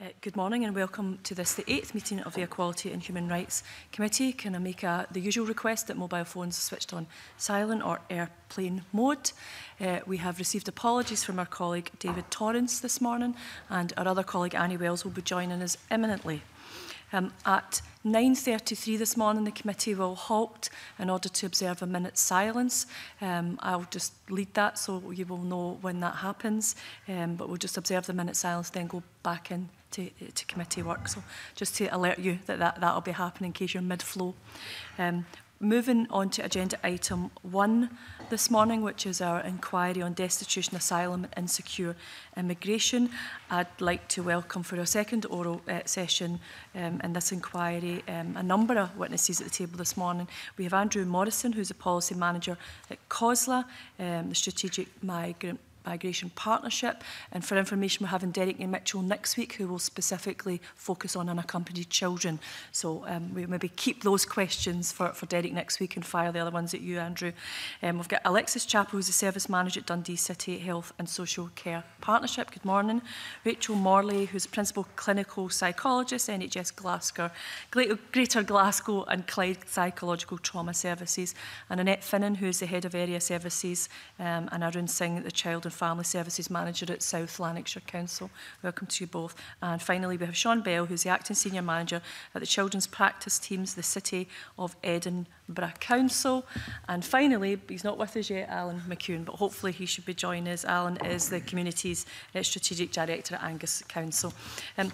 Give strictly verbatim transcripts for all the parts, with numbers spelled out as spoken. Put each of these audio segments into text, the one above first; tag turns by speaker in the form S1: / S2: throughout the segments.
S1: Uh, good morning and welcome to this, the eighth meeting of the Equality and Human Rights Committee. Can I make a, the usual request that mobile phones are switched on silent or airplane mode? Uh, we have received apologies from our colleague David Torrance this morning, and our other colleague Annie Wells will be joining us imminently. Um, at nine thirty-three this morning, the committee will halt in order to observe a minute's silence. Um, I'll just lead that so you will know when that happens, um, but we'll just observe the minute's silence, then go back in to, to committee work. So just to alert you that that will be happening in case you're mid-flow. Um, Moving on to agenda item one this morning, which is our inquiry on destitution, asylum and insecure immigration. I'd like to welcome for our second oral uh, session um, in this inquiry um, a number of witnesses at the table this morning. We have Andrew Morrison, who's a policy manager at COSLA, um, the Strategic Migrant Migration Partnership, and for information we're having Derek and Mitchell next week, who will specifically focus on unaccompanied children. So um, we maybe keep those questions for, for Derek next week and fire the other ones at you, Andrew. Um, we've got Alexis Chappell, who's the Service Manager at Dundee City Health and Social Care Partnership. Good morning. Rachel Morley, who's a Principal Clinical Psychologist, N H S Glasgow, Greater Glasgow and Clyde Psychological Trauma Services, and Annette Finnan, who's the Head of Area Services, um, and Arun Singh, the Child and Family Services Manager at South Lanarkshire Council. Welcome to you both. And finally, we have Sean Bell, who's the Acting Senior Manager at the Children's Practice Teams, the City of Edinburgh Council. And finally, he's not with us yet, Alan McCune, but hopefully he should be joining us. Alan is the Community's uh, Strategic Director at Angus Council. Um,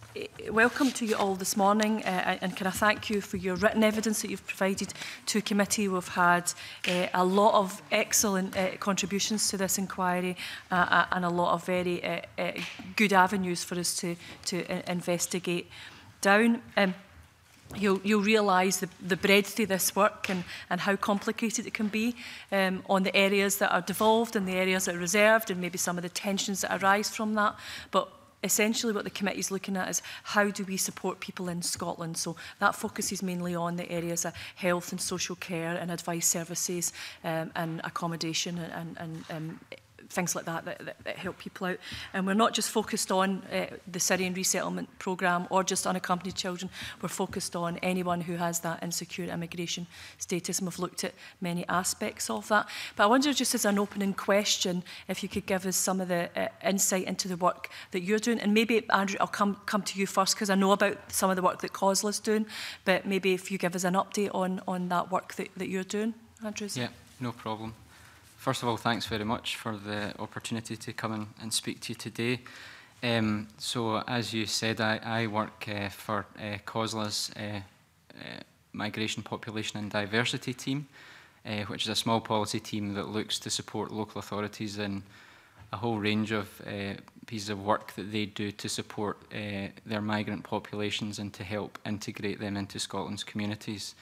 S1: Welcome to you all this morning, uh, and can I thank you for your written evidence that you've provided to committee. We've had uh, a lot of excellent uh, contributions to this inquiry uh, and a lot of very uh, uh, good avenues for us to, to uh, investigate down. Um, You'll, you'll realise the, the breadth of this work and, and how complicated it can be um, on the areas that are devolved and the areas that are reserved, and maybe some of the tensions that arise from that. But essentially what the committee is looking at is how do we support people in Scotland. So that focuses mainly on the areas of health and social care and advice services um, and accommodation and, and, and um, things like that, that, that that help people out. And we're not just focused on uh, the Syrian resettlement programme or just unaccompanied children. We're focused on anyone who has that insecure immigration status, and we've looked at many aspects of that. But I wonder, just as an opening question, if you could give us some of the uh, insight into the work that you're doing. And maybe, Andrew, I'll come, come to you first, because I know about some of the work that COSLA is doing, but maybe if you give us an update on, on that work that, that you're doing, Andrew.
S2: Yeah, no problem. First of all, thanks very much for the opportunity to come and, and speak to you today. Um, so, as you said, I, I work uh, for uh, COSLA's uh, uh, Migration, Population and Diversity team, uh, which is a small policy team that looks to support local authorities in a whole range of uh, pieces of work that they do to support uh, their migrant populations and to help integrate them into Scotland's communities.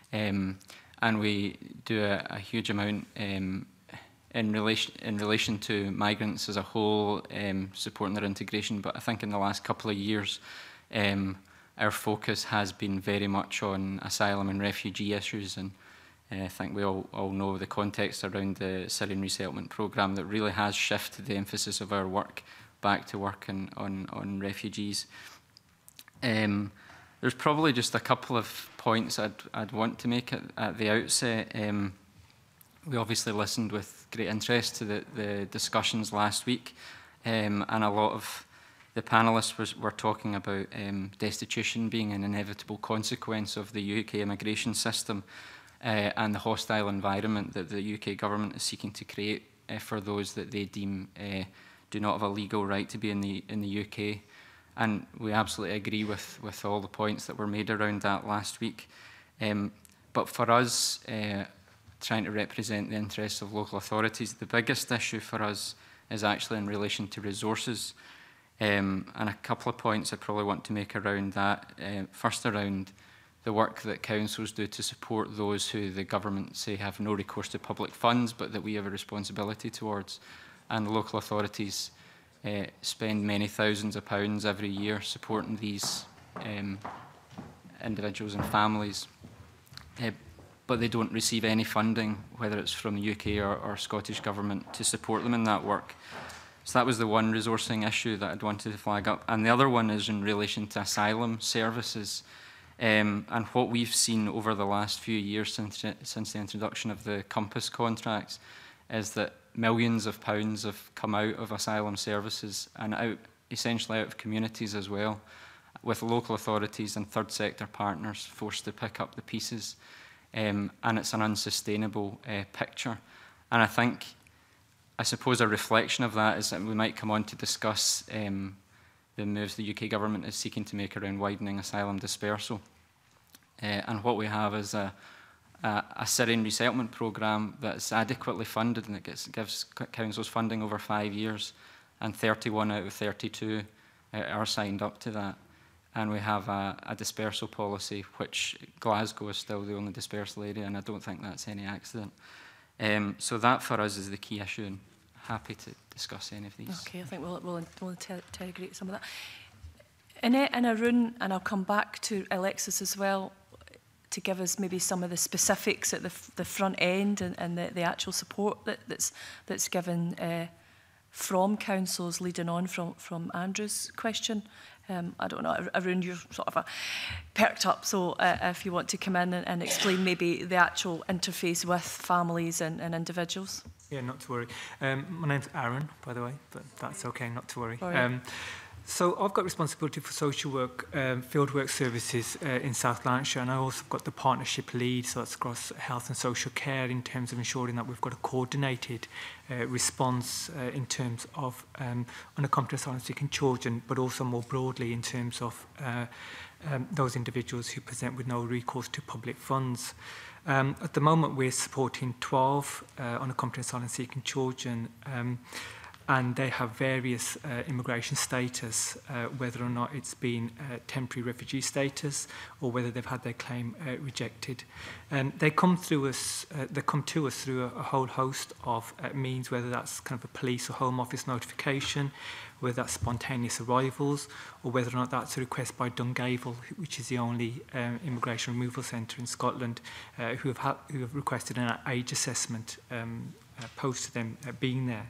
S2: Um, and we do a, a huge amount um, in relation in relation to migrants as a whole, um, supporting their integration. But I think in the last couple of years, um, our focus has been very much on asylum and refugee issues. And uh, I think we all, all know the context around the Syrian resettlement programme that really has shifted the emphasis of our work back to work on, on, on refugees. Um, there's probably just a couple of points I'd, I'd want to make at, at the outset. Um, We obviously listened with great interest to the, the discussions last week, um, and a lot of the panellists was, were talking about um, destitution being an inevitable consequence of the U K immigration system uh, and the hostile environment that the U K government is seeking to create uh, for those that they deem uh, do not have a legal right to be in the, in the U K. And we absolutely agree with, with all the points that were made around that last week. Um, but for us, uh, trying to represent the interests of local authorities, the biggest issue for us is actually in relation to resources. Um, and a couple of points I probably want to make around that. Uh, first, around the work that councils do to support those who the government say have no recourse to public funds, but that we have a responsibility towards. And the local authorities uh, spend many thousands of pounds every year supporting these um, individuals and families. Uh, but they don't receive any funding, whether it's from the U K or, or Scottish Government, to support them in that work. So that was the one resourcing issue that I'd wanted to flag up. And the other one is in relation to asylum services. Um, and what we've seen over the last few years since, since the introduction of the Compass contracts is that millions of pounds have come out of asylum services and out, essentially out of communities as well, with local authorities and third sector partners forced to pick up the pieces. Um, and it's an unsustainable uh, picture. And I think, I suppose a reflection of that is that we might come on to discuss um, the moves the U K government is seeking to make around widening asylum dispersal. Uh, and what we have is a, a, a Syrian resettlement programme that's adequately funded, and it gets, gives councils funding over five years, and thirty-one out of thirty-two uh, are signed up to that. And we have a, a dispersal policy, which Glasgow is still the only dispersal area, and I don't think that's any accident. Um, so that for us is the key issue, and happy to discuss any of these.
S1: Okay, I think we'll, we'll, we'll integrate some of that. Annette and Arun, and I'll come back to Alexis as well, to give us maybe some of the specifics at the, the front end and, and the, the actual support that, that's, that's given uh, from councils, leading on from, from Andrew's question. Um, I don't know, Arun, you're sort of a perked up, so uh, if you want to come in and, and explain maybe the actual interface with families and, and individuals.
S3: Yeah, not to worry. Um, my name's Arun, by the way, but that's okay, not to worry.
S1: Right.
S3: Um, so I've got responsibility for social work, um, fieldwork services uh, in South Lanarkshire, and I also got the partnership lead, so that's across health and social care, in terms of ensuring that we've got a coordinated uh, response uh, in terms of um, unaccompanied asylum-seeking children, but also more broadly in terms of uh, um, those individuals who present with no recourse to public funds. Um, at the moment, we're supporting twelve uh, unaccompanied asylum-seeking children, um, and they have various uh, immigration status, uh, whether or not it's been uh, temporary refugee status or whether they've had their claim uh, rejected. Um, they come through us. Uh, they come to us through a, a whole host of uh, means, whether that's kind of a police or Home Office notification, whether that's spontaneous arrivals, or whether or not that's a request by Dundee, which is the only um, immigration removal centre in Scotland, uh, who have ha who have requested an age assessment um, uh, post to them uh, being there.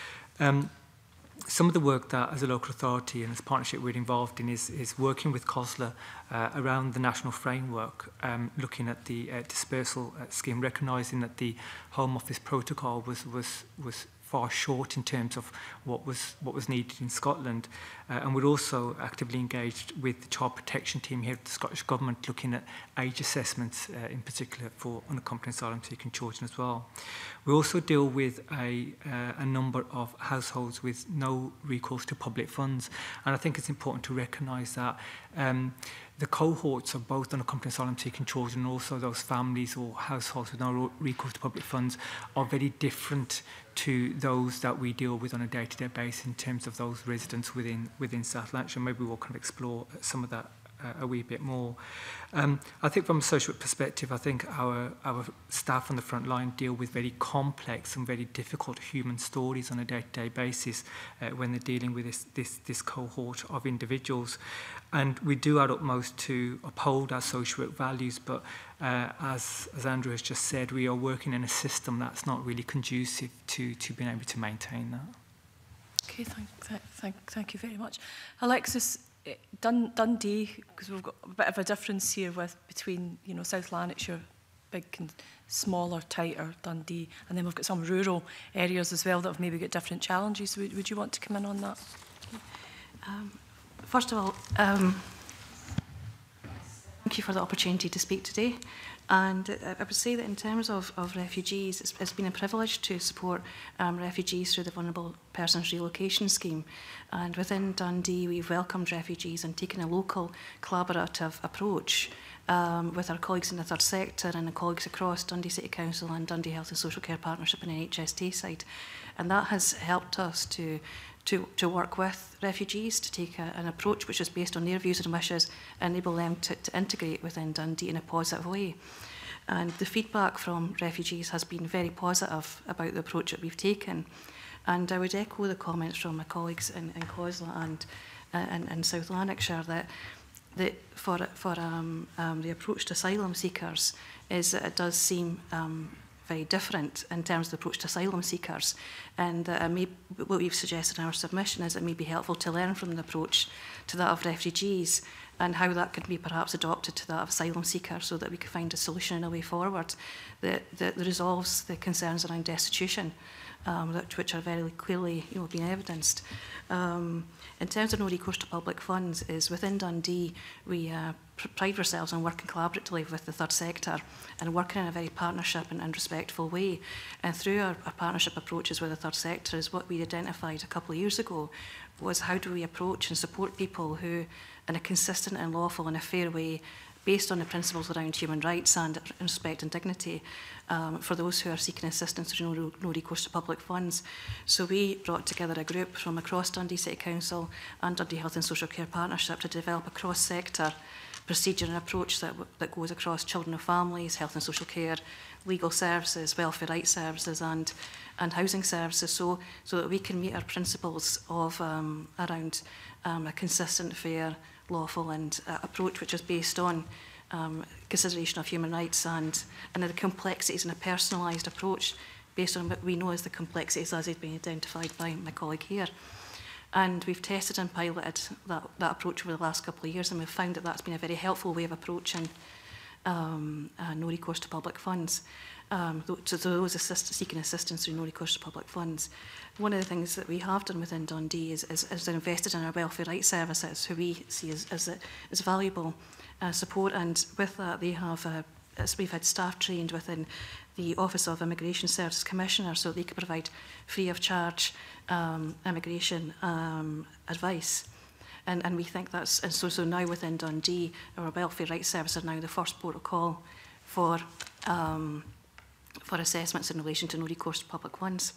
S3: Um, some of the work that, as a local authority and as a partnership we're involved in, is, is working with COSLA uh, around the national framework, um, looking at the uh, dispersal uh, scheme, recognising that the Home Office protocol was was was far short in terms of what was what was needed in Scotland, uh, and we're also actively engaged with the child protection team here at the Scottish Government, looking at age assessments uh, in particular for unaccompanied asylum-seeking children as well. We also deal with a, uh, a number of households with no recourse to public funds, and I think it's important to recognise that um, the cohorts of both unaccompanied asylum-seeking children and also those families or households with no recourse to public funds are very different to those that we deal with on a day-to-day basis in terms of those residents within within South Lanarkshire. Maybe we'll kind of explore some of that uh, a wee bit more. Um, I think from a social perspective, I think our, our staff on the front line deal with very complex and very difficult human stories on a day-to-day basis uh, when they're dealing with this, this, this cohort of individuals. And we do our utmost to uphold our social work values, but uh, as, as Andrew has just said, we are working in a system that's not really conducive to, to being able to maintain that.
S1: Okay, thank, thank, thank, thank you very much. Alexis, Dun, Dundee, because we've got a bit of a difference here with between, you know, South Lanarkshire, big and smaller, tighter Dundee, and then we've got some rural areas as well that have maybe got different challenges. Would, would you want to come in on that?
S4: Um, first of all, um, thank you for the opportunity to speak today. And uh, I would say that in terms of, of refugees, it's, it's been a privilege to support um, refugees through the Vulnerable Persons Relocation Scheme. And within Dundee, we've welcomed refugees and taken a local collaborative approach um, with our colleagues in the third sector and the colleagues across Dundee City Council and Dundee Health and Social Care Partnership and N H S T side. And that has helped us to To, to work with refugees, to take a, an approach which is based on their views and wishes, enable them to, to integrate within Dundee in a positive way. And the feedback from refugees has been very positive about the approach that we've taken. And I would echo the comments from my colleagues in, in COSLA and in, in South Lanarkshire that, that for, for um, um, the approach to asylum seekers is that it does seem um, very different in terms of the approach to asylum seekers. And uh, may, what we've suggested in our submission is it may be helpful to learn from the approach to that of refugees and how that could be perhaps adopted to that of asylum seekers so that we could find a solution and a way forward that, that resolves the concerns around destitution, um, that, which are very clearly you know, being evidenced. Um, in terms of no recourse to public funds, is within Dundee we uh, pride ourselves on working collaboratively with the third sector and working in a very partnership and, and respectful way. And through our, our partnership approaches with the third sector is what we identified a couple of years ago was how do we approach and support people who, in a consistent and lawful and a fair way, based on the principles around human rights and respect and dignity, um, for those who are seeking assistance through no, no recourse to public funds. So we brought together a group from across Dundee City Council and Dundee Health and Social Care Partnership to develop a cross-sector procedure and approach that, that goes across children and families, health and social care, legal services, welfare rights services and, and housing services, so, so that we can meet our principles of um, around um, a consistent, fair, lawful and uh, approach which is based on um, consideration of human rights and, and the complexities and a personalised approach based on what we know as the complexities as they've been identified by my colleague here. And we've tested and piloted that, that approach over the last couple of years, and we've found that that's been a very helpful way of approaching um, uh, no recourse to public funds. Um, to those assist seeking assistance through no recourse to public funds. One of the things that we have done within Dundee is, is, is invested in our welfare rights services, who we see as, as, as valuable uh, support. And with that, they have uh, as we've had staff trained within the Office of Immigration Services Commissioner, so they can provide free of charge um, immigration um, advice. And, and we think that's, and so, so now within Dundee, our welfare rights service are now the first port of call for, um, for assessments in relation to no recourse to public funds.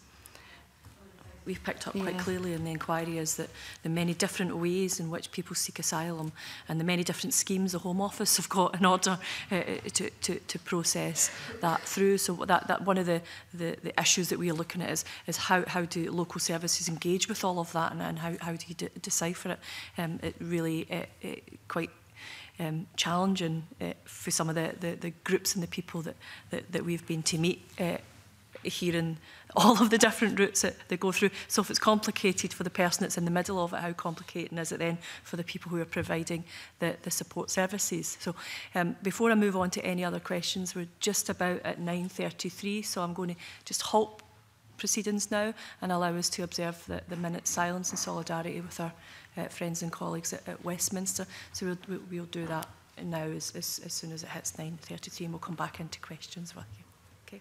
S1: We've picked up
S4: yeah.
S1: quite clearly in the inquiry is that the many different ways in which people seek asylum and the many different schemes the Home Office have got in order uh, to, to, to process that through. So that, that one of the, the, the issues that we are looking at is, is how, how do local services engage with all of that, and, and how, how do you de decipher it? Um, it really uh, uh, quite Um, challenging uh, for some of the, the, the groups and the people that, that, that we've been to meet uh, hearing all of the different routes that they go through. So if it's complicated for the person that's in the middle of it, how complicated is it then for the people who are providing the, the support services? So um, before I move on to any other questions, we're just about at nine thirty-three, so I'm going to just halt proceedings now and allow us to observe the, the minute silence and solidarity with our uh, friends and colleagues at, at Westminster. So we'll, we'll, we'll do that now as, as, as soon as it hits nine thirty-three, and we'll come back into questions with you. Okay.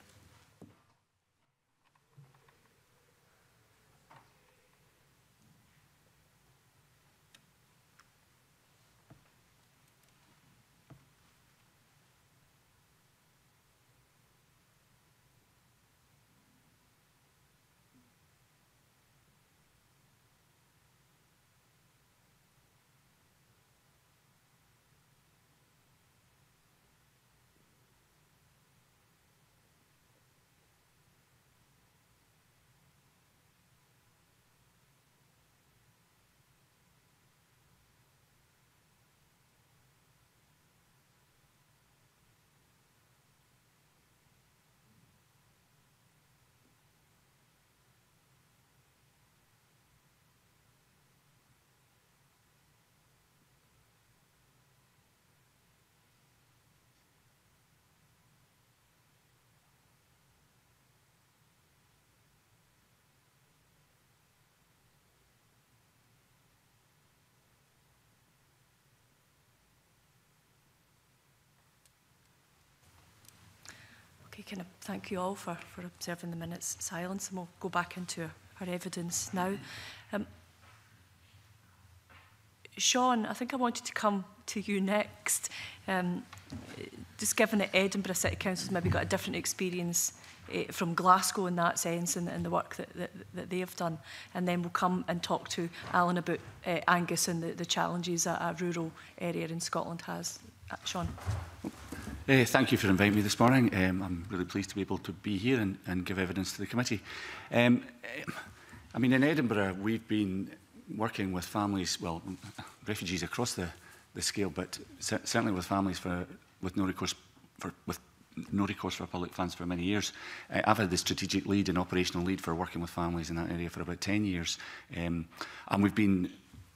S1: Okay, can I thank you all for, for observing the minute's silence, and we'll go back into our, our evidence now. Um, Sean, I think I wanted to come to you next. Um, just given that Edinburgh City Council's maybe got a different experience uh, from Glasgow in that sense, and, and the work that, that, that they have done. And then we'll come and talk to Alan about uh, Angus and the, the challenges that a rural area in Scotland has. Uh, Sean.
S5: Uh, thank you for inviting me this morning. Um, I'm really pleased to be able to be here and, and give evidence to the committee. Um, I mean, in Edinburgh, we've been working with families, well, refugees across the, the scale, but certainly with families for, with no recourse, for, with no recourse for public funds for many years. Uh, I've had the strategic lead and operational lead for working with families in that area for about ten years. Um, and we've been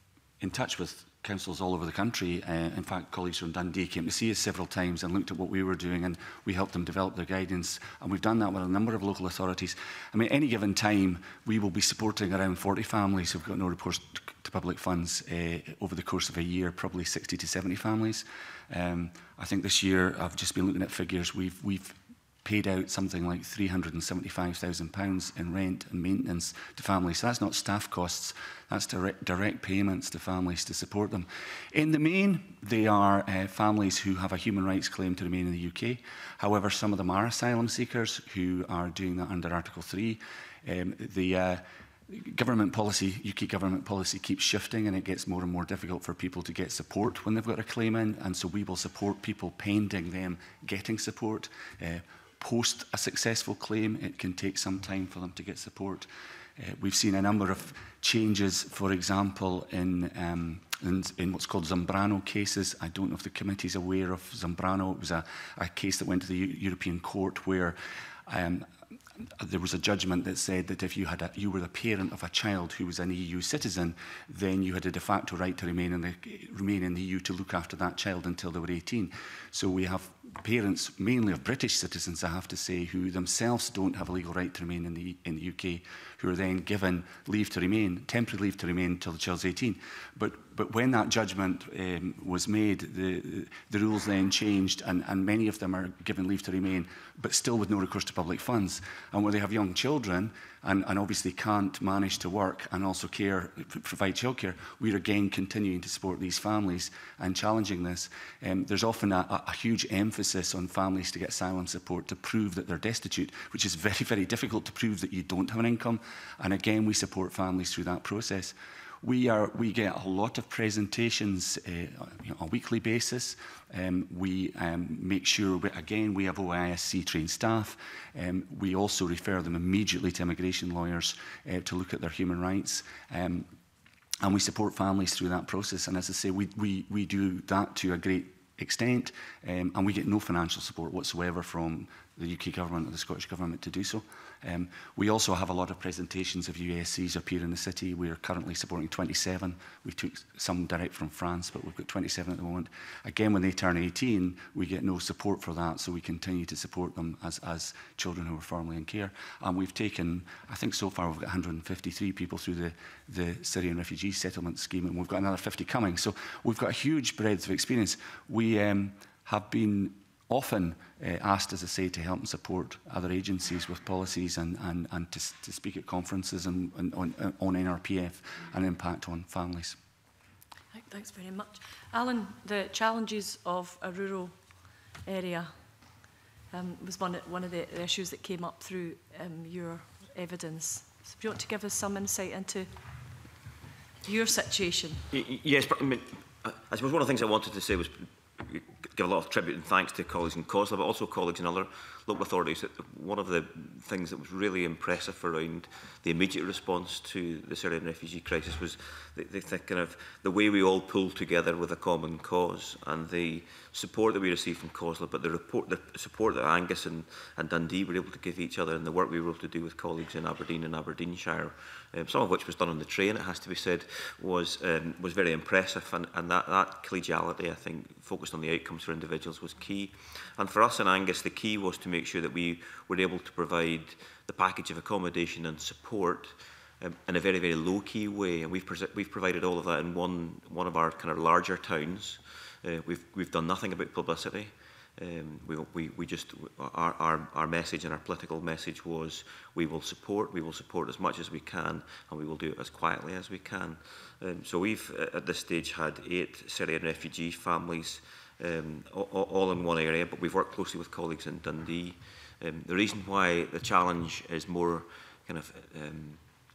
S5: in touch with councils all over the country. Uh, in fact, colleagues from Dundee came to see us several times and looked at what we were doing, and we helped them develop their guidance. And we've done that with a number of local authorities. I mean, any given time, we will be supporting around forty families who've got no recourse to public funds uh, over the course of a year, probably sixty to seventy families. Um, I think this year, I've just been looking at figures, we've, we've paid out something like three hundred and seventy-five thousand pounds in rent and maintenance to families. So that's not staff costs, that's direct, direct payments to families to support them. In the main, they are uh, families who have a human rights claim to remain in the U K. However, some of them are asylum seekers who are doing that under Article three. Um, the uh, government policy, U K government policy keeps shifting, and it gets more and more difficult for people to get support when they've got a claim in, and so we will support people pending them getting support. Uh, Post a successful claim, it can take some time for them to get support. Uh, we've seen a number of changes, for example, in, um, in, in what's called Zambrano cases. I don't know if the committee's aware of Zambrano. It was a, a case that went to the U European Court where um, there was a judgment that said that if you had a, you were the parent of a child who was an E U citizen, then you had a de facto right to remain in the remain in the E U to look after that child until they were eighteen. So we have parents, mainly of British citizens, I have to say, who themselves don't have a legal right to remain in the in the U K, who are then given leave to remain, temporary leave to remain until the child's eighteen. But but when that judgment um, was made, the the rules then changed, and, and many of them are given leave to remain, but still with no recourse to public funds. And where they have young children and, and obviously can't manage to work and also care, provide childcare, we're again continuing to support these families and challenging this. Um, there's often a, a huge emphasis on families to get asylum support to prove that they're destitute, which is very, very difficult to prove that you don't have an income. And again, we support families through that process. We, are, we get a lot of presentations uh, you know, on a weekly basis. Um, we um, make sure, we, again, we have O I S C trained staff. Um, we also refer them immediately to immigration lawyers uh, to look at their human rights. Um, and we support families through that process. And as I say, we, we, we do that to a great extent, um, and we get no financial support whatsoever from the U K government or the Scottish government to do so. Um, we also have a lot of presentations of U S Cs up here in the city. We are currently supporting twenty-seven. We took some direct from France, but we've got twenty-seven at the moment. Again, when they turn eighteen, we get no support for that, so we continue to support them as, as children who are formerly in care. And we've taken, I think so far we've got one hundred and fifty-three people through the, the Syrian refugee settlement scheme, and we've got another fifty coming. So we've got a huge breadth of experience. We um, have been often uh, asked, as I say, to help and support other agencies with policies and, and, and to, to speak at conferences and, and on, on N R P F and impact on families.
S1: Thanks very much. Alan, the challenges of a rural area um, was one, one of the issues that came up through um, your evidence. So do you want to give us some insight into your situation?
S6: Yes, but I mean, I suppose one of the things I wanted to say was give a lot of tribute and thanks to colleagues in COSLA, but also colleagues in other local authorities. One of the things that was really impressive around the immediate response to the Syrian refugee crisis was the, the, the kind of the way we all pulled together with a common cause, and the support that we received from COSLA, but the, report, the support that Angus and, and Dundee were able to give each other, and the work we were able to do with colleagues in Aberdeen and Aberdeenshire, um, some of which was done on the train, it has to be said, was um, was very impressive, and, and that, that collegiality, I think, focused on the outcomes for individuals was key. And for us in Angus, the key was to make sure that we were able to provide the package of accommodation and support um, in a very, very low-key way, and we've, we've provided all of that in one, one of our kind of larger towns. Uh, we've, we've done nothing about publicity. Um, we, we, we just, our, our, our message and our political message was we will support, we will support as much as we can, and we will do it as quietly as we can. Um, so we've, at this stage, had eight Syrian refugee families, um, all, all in one area, but we've worked closely with colleagues in Dundee. Um, the reason why the challenge is more kind of um,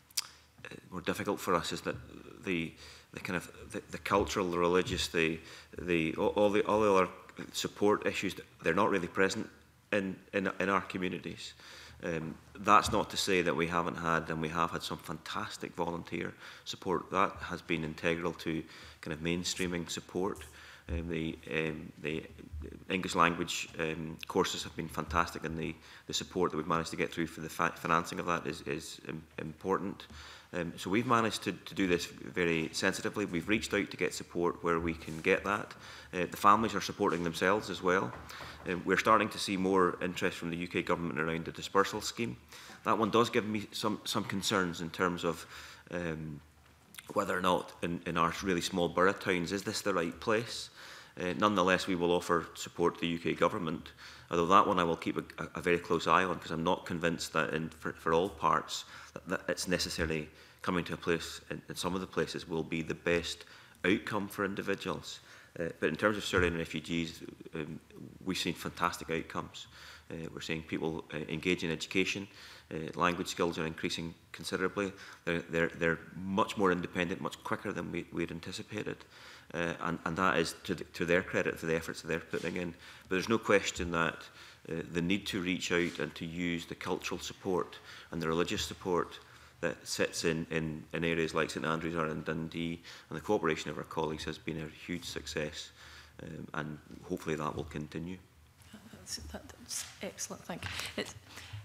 S6: more difficult for us is that the the kind of the, the cultural, the religious, the the all, all the all the other support issues, they're not really present in in, in our communities. Um, that's not to say that we haven't had, and we have had some fantastic volunteer support. That has been integral to kind of mainstreaming support. Um, the, um, the English language um, courses have been fantastic, and the, the support that we've managed to get through for the fi financing of that is, is um, important. Um, so we've managed to, to do this very sensitively. We've reached out to get support where we can get that. Uh, the families are supporting themselves as well. Um, we're starting to see more interest from the U K government around the dispersal scheme. That one does give me some, some concerns in terms of um, whether or not in, in our really small borough towns, is this the right place? Uh, nonetheless, we will offer support to the U K government, although that one I will keep a, a very close eye on, because I'm not convinced that in, for, for all parts that, that it's necessarily coming to a place in, in some of the places will be the best outcome for individuals. Uh, but in terms of Syrian refugees, um, we've seen fantastic outcomes. Uh, we're seeing people uh, engage in education. Uh, language skills are increasing considerably. They're, they're, they're much more independent, much quicker than we, we had anticipated. Uh, and, and that is to, the, to their credit for the efforts that they're putting in. But there's no question that uh, the need to reach out and to use the cultural support and the religious support that sits in, in, in areas like St Andrews or in Dundee, and the cooperation of our colleagues has been a huge success, um, and hopefully that will continue.
S1: That's, that's excellent, thank you. It's,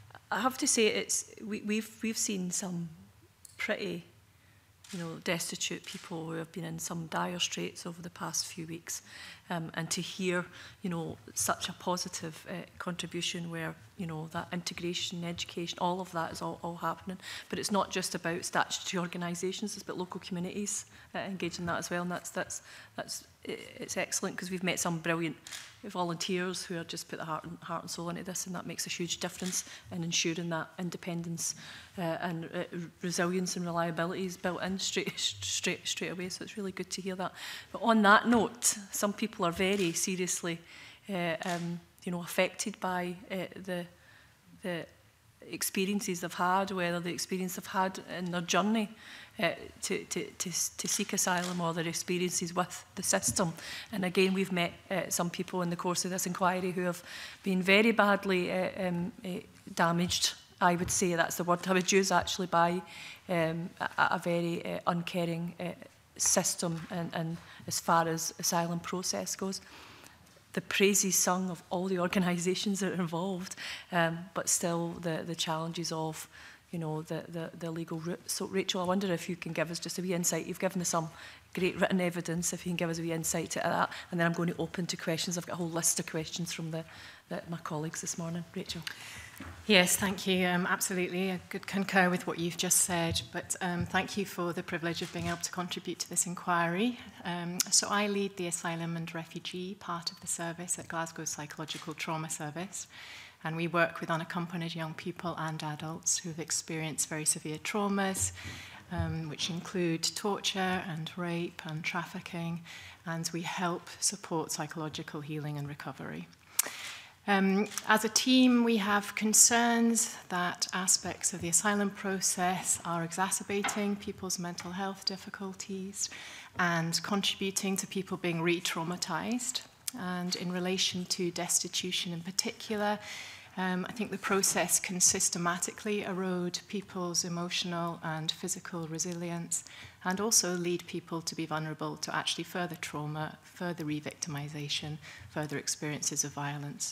S1: I have to say, it's we, we've we've seen some pretty, you know, destitute people who have been in some dire straits over the past few weeks, um, and to hear, you know, such a positive uh, contribution where, you know, that integration, education, all of that is all, all happening. But it's not just about statutory organisations; it's about local communities uh, engaging in that as well. And that's that's that's it's excellent, because we've met some brilliant volunteers who have just put their heart and, heart and soul into this, and that makes a huge difference in ensuring that independence uh, and uh, resilience and reliability is built in straight, straight, straight away. So it's really good to hear that. But on that note, some people are very seriously, uh, um, you know, affected by uh, the the experiences they've had, whether the experience they've had in their journey uh, to, to, to, to seek asylum, or their experiences with the system. And again, we've met uh, some people in the course of this inquiry who have been very badly uh, um, uh, damaged, I would say, that's the word I would use actually, by um, a, a very uh, uncaring uh, system, and, and as far as asylum process goes. The praises sung of all the organisations that are involved, um, but still the, the challenges of, you know, the, the, the legal route. So, Rachel, I wonder if you can give us just a wee insight. You've given us some great written evidence, if you can give us a wee insight to that, and then I'm going to open to questions. I've got a whole list of questions from the, the, my colleagues this morning. Rachel.
S7: Yes, thank you. Um, absolutely. I could concur with what you've just said, but um, thank you for the privilege of being able to contribute to this inquiry. Um, so I lead the asylum and refugee part of the service at Glasgow Psychological Trauma Service, and we work with unaccompanied young people and adults who have experienced very severe traumas, um, which include torture and rape and trafficking, and we help support psychological healing and recovery. Um, as a team, we have concerns that aspects of the asylum process are exacerbating people's mental health difficulties and contributing to people being re-traumatized. And in relation to destitution in particular, um, I think the process can systematically erode people's emotional and physical resilience, and also lead people to be vulnerable to actually further trauma, further re-victimization, further experiences of violence.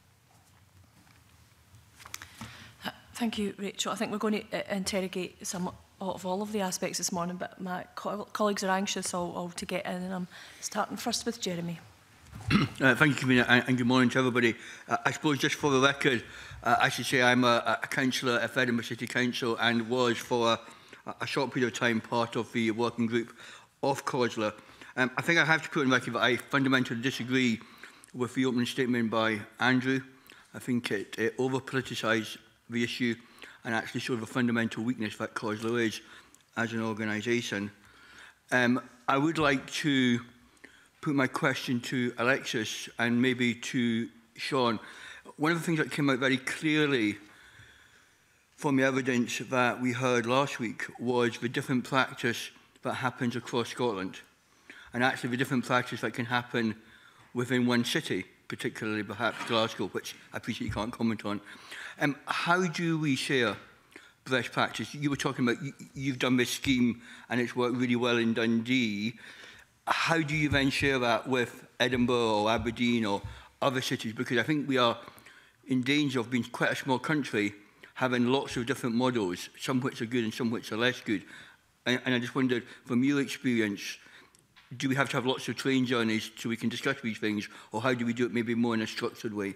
S1: Thank you, Rachel. I think we're going to uh, interrogate some of all of the aspects this morning, but my co colleagues are anxious all, all to get in, and I'm starting first with Jeremy.
S8: uh, thank you, Convener, and, and good morning to everybody. Uh, I suppose just for the record, uh, I should say I'm a, a councillor at Edinburgh City Council, and was for a, a short period of time part of the working group of COSLA. Um, I think I have to put in record that I fundamentally disagree with the opening statement by Andrew. I think it, it over-politicised the issue, and actually showed the fundamental weakness that COSLA is as an organisation. Um, I would like to put my question to Alexis and maybe to Sean. One of the things that came out very clearly from the evidence that we heard last week was the different practice that happens across Scotland, and actually the different practice that can happen within one city, particularly perhaps Glasgow, which I appreciate you can't comment on. Um, how do we share best practice? You were talking about you, you've done this scheme and it's worked really well in Dundee. how do you then share that with Edinburgh or Aberdeen or other cities? Because I think we are in danger of being quite a small country, having lots of different models, some which are good and some which are less good. And, and I just wondered, from your experience, do we have to have lots of train journeys so we can discuss these things, or how do we do it maybe more in a structured way?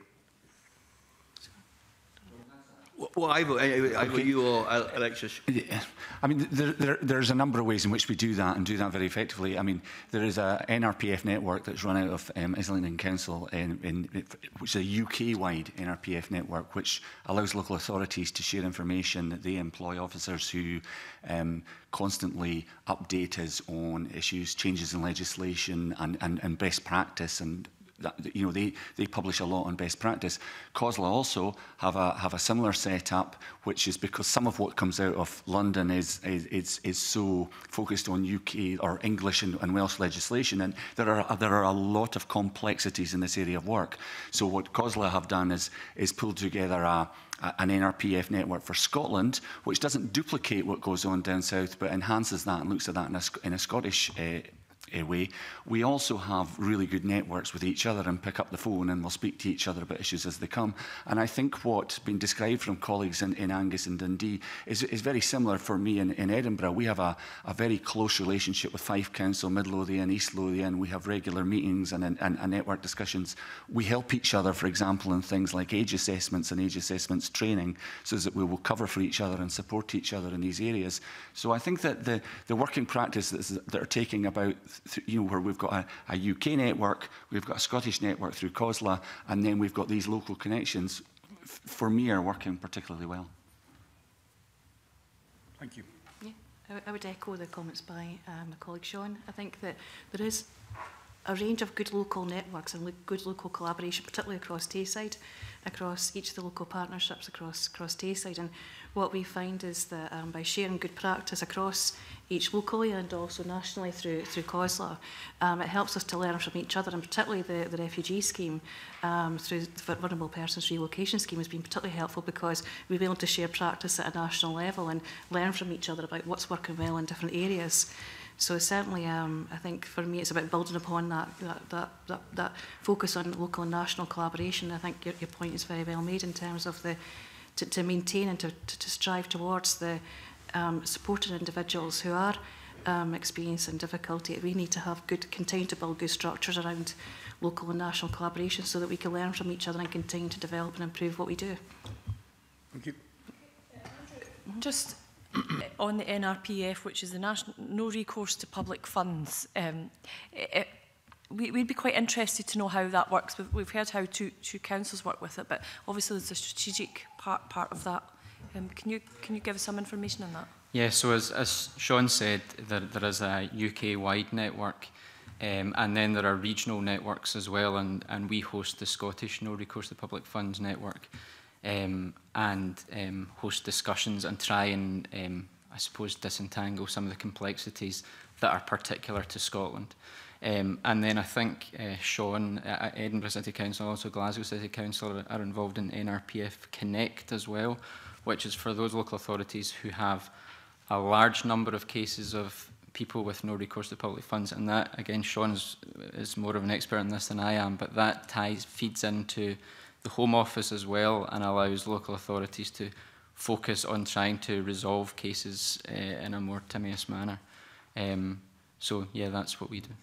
S8: Well, either, either okay. you or Alexis.
S5: I mean, there, there, there's a number of ways in which we do that and do that very effectively. I mean, there is a N R P F network that's run out of um, Islington Council, in, in, which is a U K-wide N R P F network, which allows local authorities to share information. They employ officers who um, constantly update us on issues, changes in legislation and, and, and best practice, and that, you know, they, they publish a lot on best practice. COSLA also have a, have a similar setup, which is because some of what comes out of London is, is, is, is so focused on U K or English and, and Welsh legislation, and there are, there are a lot of complexities in this area of work. So what COSLA have done is, is pulled together a, an N R P F network for Scotland, which doesn't duplicate what goes on down south, but enhances that and looks at that in a, in a Scottish uh, way. We also have really good networks with each other and pick up the phone and we'll speak to each other about issues as they come. And I think what's been described from colleagues in, in Angus and Dundee is, is very similar for me in, in Edinburgh. We have a, a very close relationship with Fife Council, Mid Lothian, East Lothian. We have regular meetings and, and, and network discussions. We help each other, for example, in things like age assessments and age assessments training, so that we will cover for each other and support each other in these areas. So I think that the, the working practice that, is, that are taking about, you know, where we've got a, a U K network, we've got a Scottish network through COSLA, and then we've got these local connections, f for me, are working particularly well.
S8: Thank you.
S4: Yeah, I, I would echo the comments by um, my colleague Sean. I think that there is a range of good local networks and lo good local collaboration, particularly across Tayside, across each of the local partnerships across, across Tayside. And what we find is that um, by sharing good practice across each locally and also nationally through through COSLA, um, it helps us to learn from each other, and particularly the, the refugee scheme um, through the Vulnerable Persons Relocation Scheme has been particularly helpful, because we've been able to share practice at a national level and learn from each other about what's working well in different areas. So certainly, um, I think for me, it's about building upon that, that, that, that, that focus on local and national collaboration. I think your, your point is very well made in terms of the to, to maintain and to, to, to strive towards the um, supporting individuals who are um, experiencing difficulty. We need to have good, continue to build good structures around local and national collaboration, so that we can learn from each other and continue to develop and improve what we do.
S8: Thank you.
S1: Just on the N R P F, which is the National No Recourse to Public Funds, um, it, we, we'd be quite interested to know how that works. We've, we've heard how two, two councils work with it, but obviously there's a strategic part, part of that. Um, can you can you give us some information on that?
S2: Yeah, so as, as Sean said, there, there is a U K-wide network, um, and then there are regional networks as well, and, and we host the Scottish No Recourse to Public Funds network. Um, and um, host discussions and try and, um, I suppose, disentangle some of the complexities that are particular to Scotland. Um, and then I think uh, Sean at Edinburgh City Council, also Glasgow City Council, are, are involved in N R P F Connect as well, which is for those local authorities who have a large number of cases of people with no recourse to public funds. And that, again, Sean is, is more of an expert in this than I am, but that ties, feeds into the Home Office as well, and allows local authorities to focus on trying to resolve cases uh, in a more timious manner. Um, so, yeah, that's what we do.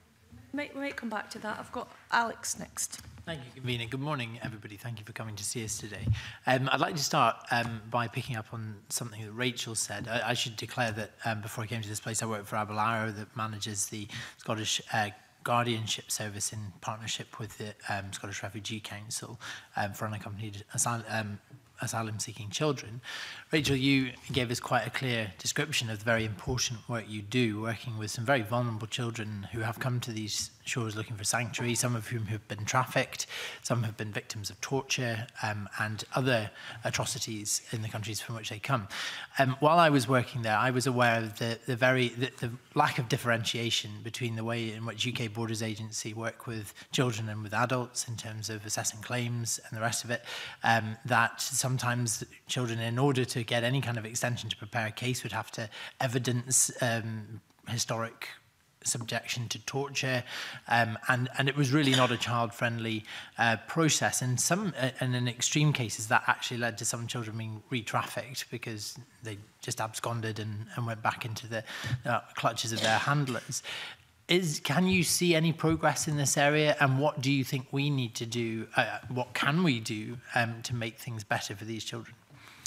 S1: We might, we might come back to that. I've got Alex next.
S9: Thank you, convener. Good morning, everybody. Thank you for coming to see us today. Um, I'd like to start um, by picking up on something that Rachel said. I, I should declare that um, before I came to this place, I worked for Abellaro, that manages the Scottish uh, Guardianship Service in partnership with the um, Scottish Refugee Council um, for unaccompanied asylum, um, asylum-seeking children. Rachel, you gave us quite a clear description of the very important work you do, working with some very vulnerable children who have come to these shores looking for sanctuary, some of whom have been trafficked, some have been victims of torture um, and other atrocities in the countries from which they come. Um, while I was working there, I was aware of the, the very the, the lack of differentiation between the way in which U K Borders Agency work with children and with adults in terms of assessing claims and the rest of it, um, that sometimes children, in order to get any kind of extension to prepare a case, would have to evidence um, historic subjection to torture, um, and and it was really not a child-friendly uh, process. And some, uh, and in extreme cases, that actually led to some children being re-trafficked because they just absconded and, and went back into the uh, clutches of their handlers. Is, can you see any progress in this area, and what do you think we need to do, uh, what can we do um, to make things better for these children?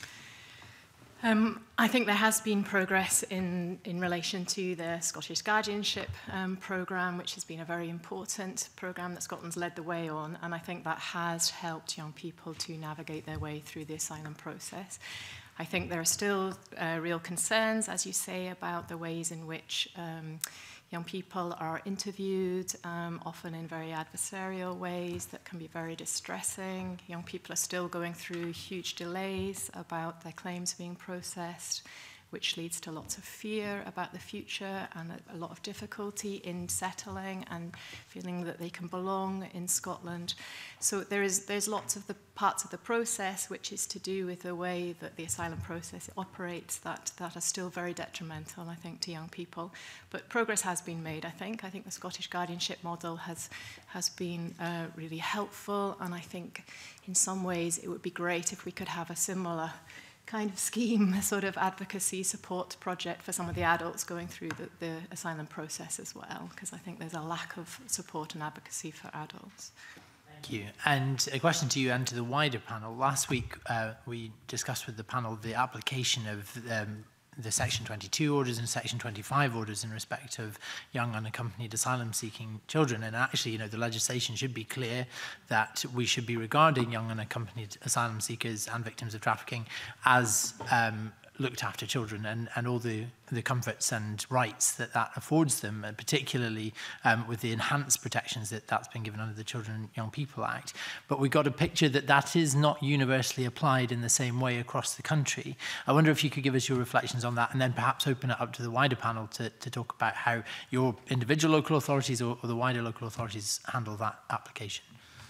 S7: Um, I think there has been progress in, in relation to the Scottish Guardianship um, programme, which has been a very important programme that Scotland's led the way on, and I think that has helped young people to navigate their way through the asylum process. I think there are still uh, real concerns, as you say, about the ways in which um, young people are interviewed, um, often in very adversarial ways that can be very distressing. Young people are still going through huge delays about their claims being processed, which leads to lots of fear about the future and a, a lot of difficulty in settling and feeling that they can belong in Scotland. So there is there's lots of the parts of the process which is to do with the way that the asylum process operates that, that are still very detrimental, I think, to young people. But progress has been made, I think. I think the Scottish guardianship model has, has been uh, really helpful, and I think in some ways it would be great if we could have a similar kind of scheme, a sort of advocacy support project for some of the adults going through the, the asylum process as well, because I think there's a lack of support and advocacy for adults.
S9: Thank you. And a question to you and to the wider panel. Last week uh, we discussed with the panel the application of um, the Section twenty-two orders and Section twenty-five orders in respect of young unaccompanied asylum-seeking children. And actually, you know, the legislation should be clear that we should be regarding young unaccompanied asylum seekers and victims of trafficking as um, looked after children, and, and all the, the comforts and rights that that affords them, and particularly um, with the enhanced protections that that's been given under the Children and Young People Act. But we got a picture that that is not universally applied in the same way across the country. I wonder if you could give us your reflections on that, and then perhaps open it up to the wider panel to, to talk about how your individual local authorities or, or the wider local authorities handle that application.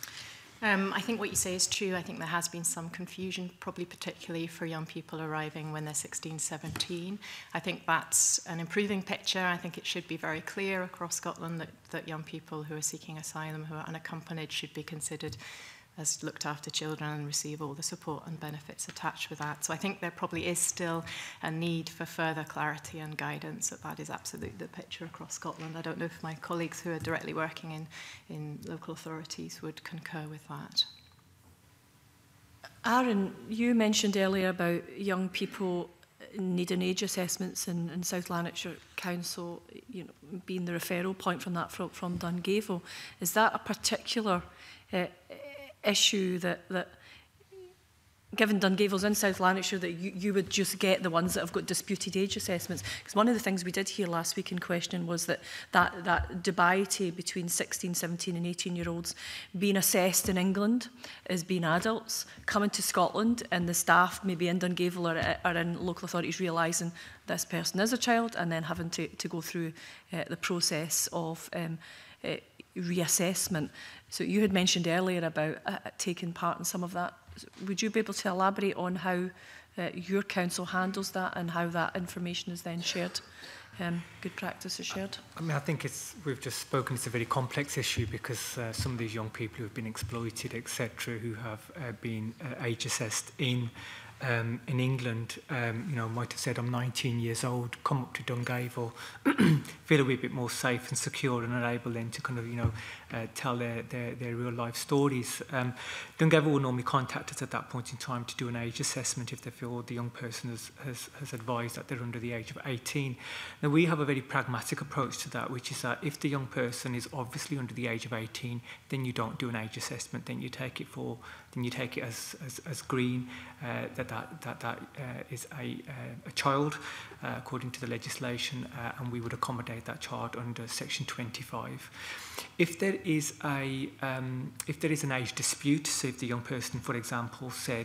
S7: Um, I think what you say is true. I think there has been some confusion, probably particularly for young people arriving when they're sixteen, seventeen. I think that's an improving picture. I think it should be very clear across Scotland that, that young people who are seeking asylum, who are unaccompanied, should be considered as looked after children and receive all the support and benefits attached with that. So I think there probably is still a need for further clarity and guidance, that that is absolutely the picture across Scotland. I don't know if my colleagues who are directly working in, in local authorities would concur with that.
S1: Arun, you mentioned earlier about young people needing age assessments in, in South Lanarkshire Council, you know, being the referral point from that from, from Dundee. Is that a particular uh, issue that, that given Dungavel's in South Lanarkshire, that you, you would just get the ones that have got disputed age assessments? Because one of the things we did hear last week in question was that that, that debate between sixteen, seventeen and eighteen year olds being assessed in England as being adults, coming to Scotland, and the staff maybe in Dungavel or, or in local authorities realising this person is a child, and then having to, to go through uh, the process of um, uh, reassessment. So you had mentioned earlier about uh, taking part in some of that. Would you be able to elaborate on how uh, your council handles that and how that information is then shared? Um, good practice is shared?
S3: I mean, I think it's, we've just spoken, it's a very complex issue because uh, some of these young people who have been exploited, et cetera, who have uh, been uh, age assessed in Um, in England, um, you know, might have said, I'm nineteen years old, come up to Dungavel, feel a wee bit more safe and secure, and are able then to kind of, you know, uh, tell their, their, their real life stories. Um, Dungavel will normally contact us at that point in time to do an age assessment if they feel the young person has, has, has advised that they're under the age of eighteen. Now, we have a very pragmatic approach to that, which is that if the young person is obviously under the age of eighteen, then you don't do an age assessment, then you take it for, then you take it as, as, as green, uh, that that, that, that uh, is a, uh, a child, uh, according to the legislation, uh, and we would accommodate that child under Section twenty-five. If there is a, um, if there is an age dispute, so if the young person, for example, said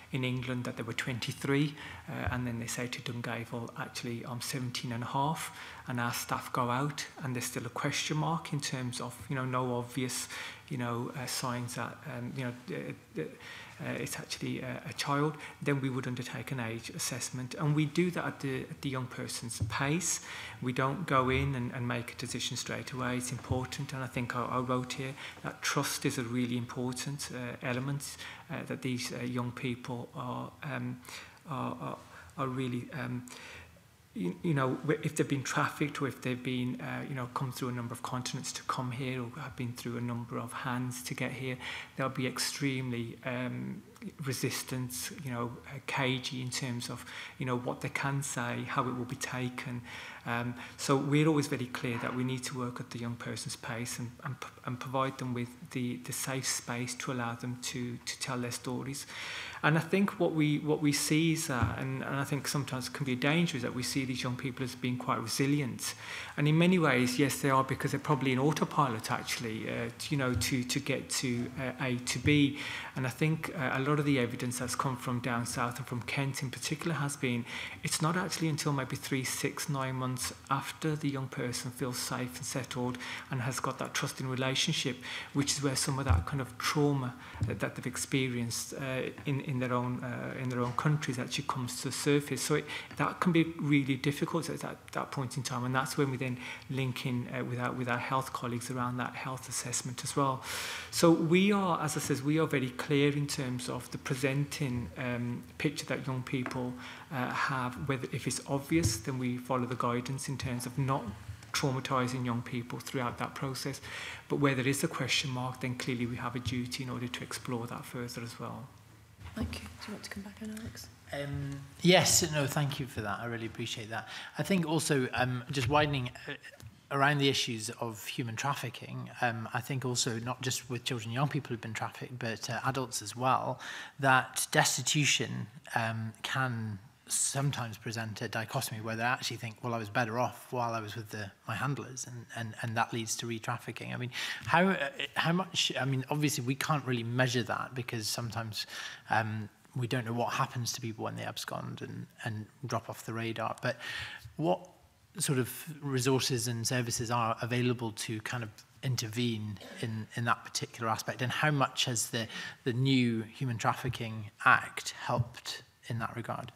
S3: in England that they were twenty-three, uh, and then they say to Dungavel, actually, I'm seventeen and a half, and our staff go out, and there's still a question mark in terms of, you know, no obvious, you know, uh, signs that, um, you know, uh, uh, it's actually a, a child. Then we would undertake an age assessment, and we do that at the, at the young person's pace. We don't go in and, and make a decision straight away. It's important, and I think I, I wrote here that trust is a really important uh, element, uh, that these uh, young people are, um, are, are, are really, um, you, you know, if they've been trafficked, or if they've been, uh, you know, come through a number of continents to come here, or have been through a number of hands to get here, they'll be extremely um, resistant, you know, uh, cagey in terms of, you know, what they can say, how it will be taken. Um, so we're always very clear that we need to work at the young person's pace, and, and, and provide them with the, the safe space to allow them to, to tell their stories. And I think what we what we see is that, and, and I think sometimes can be a danger, is that we see these young people as being quite resilient. And in many ways, yes, they are, because they're probably in autopilot, actually, uh, to, you know, to, to get to uh, A to B. And I think uh, a lot of the evidence that's come from down south, and from Kent in particular, has been, it's not actually until maybe three, six, nine months after the young person feels safe and settled and has got that trusting relationship, which is where some of that kind of trauma that, that they've experienced uh, in, in their own uh, in their own countries actually comes to the surface. So it, that can be really difficult at that, that point in time, and that's when we then link in uh, with, our, with our health colleagues around that health assessment as well. So we are, as I said, we are very clear in terms of the presenting um, picture that young people uh, have. Whether if it's obvious, then we follow the guidance in terms of not traumatising young people throughout that process. But where there is a question mark, then clearly we have a duty in order to explore that further as well.
S1: Thank you. Do you want to come back in, Alex?
S9: Um, yes, no, thank you for that. I really appreciate that. I think also um, just widening uh, around the issues of human trafficking, um, I think also not just with children and young people who've been trafficked, but uh, adults as well, that destitution um, can sometimes present a dichotomy where they actually think, well, I was better off while I was with the, my handlers, and, and, and that leads to re-trafficking. I mean, how, uh, how much, I mean, obviously we can't really measure that, because sometimes um, we don't know what happens to people when they abscond and, and drop off the radar. But what sort of resources and services are available to kind of intervene in, in that particular aspect, and how much has the, the new Human Trafficking Act helped in that regard?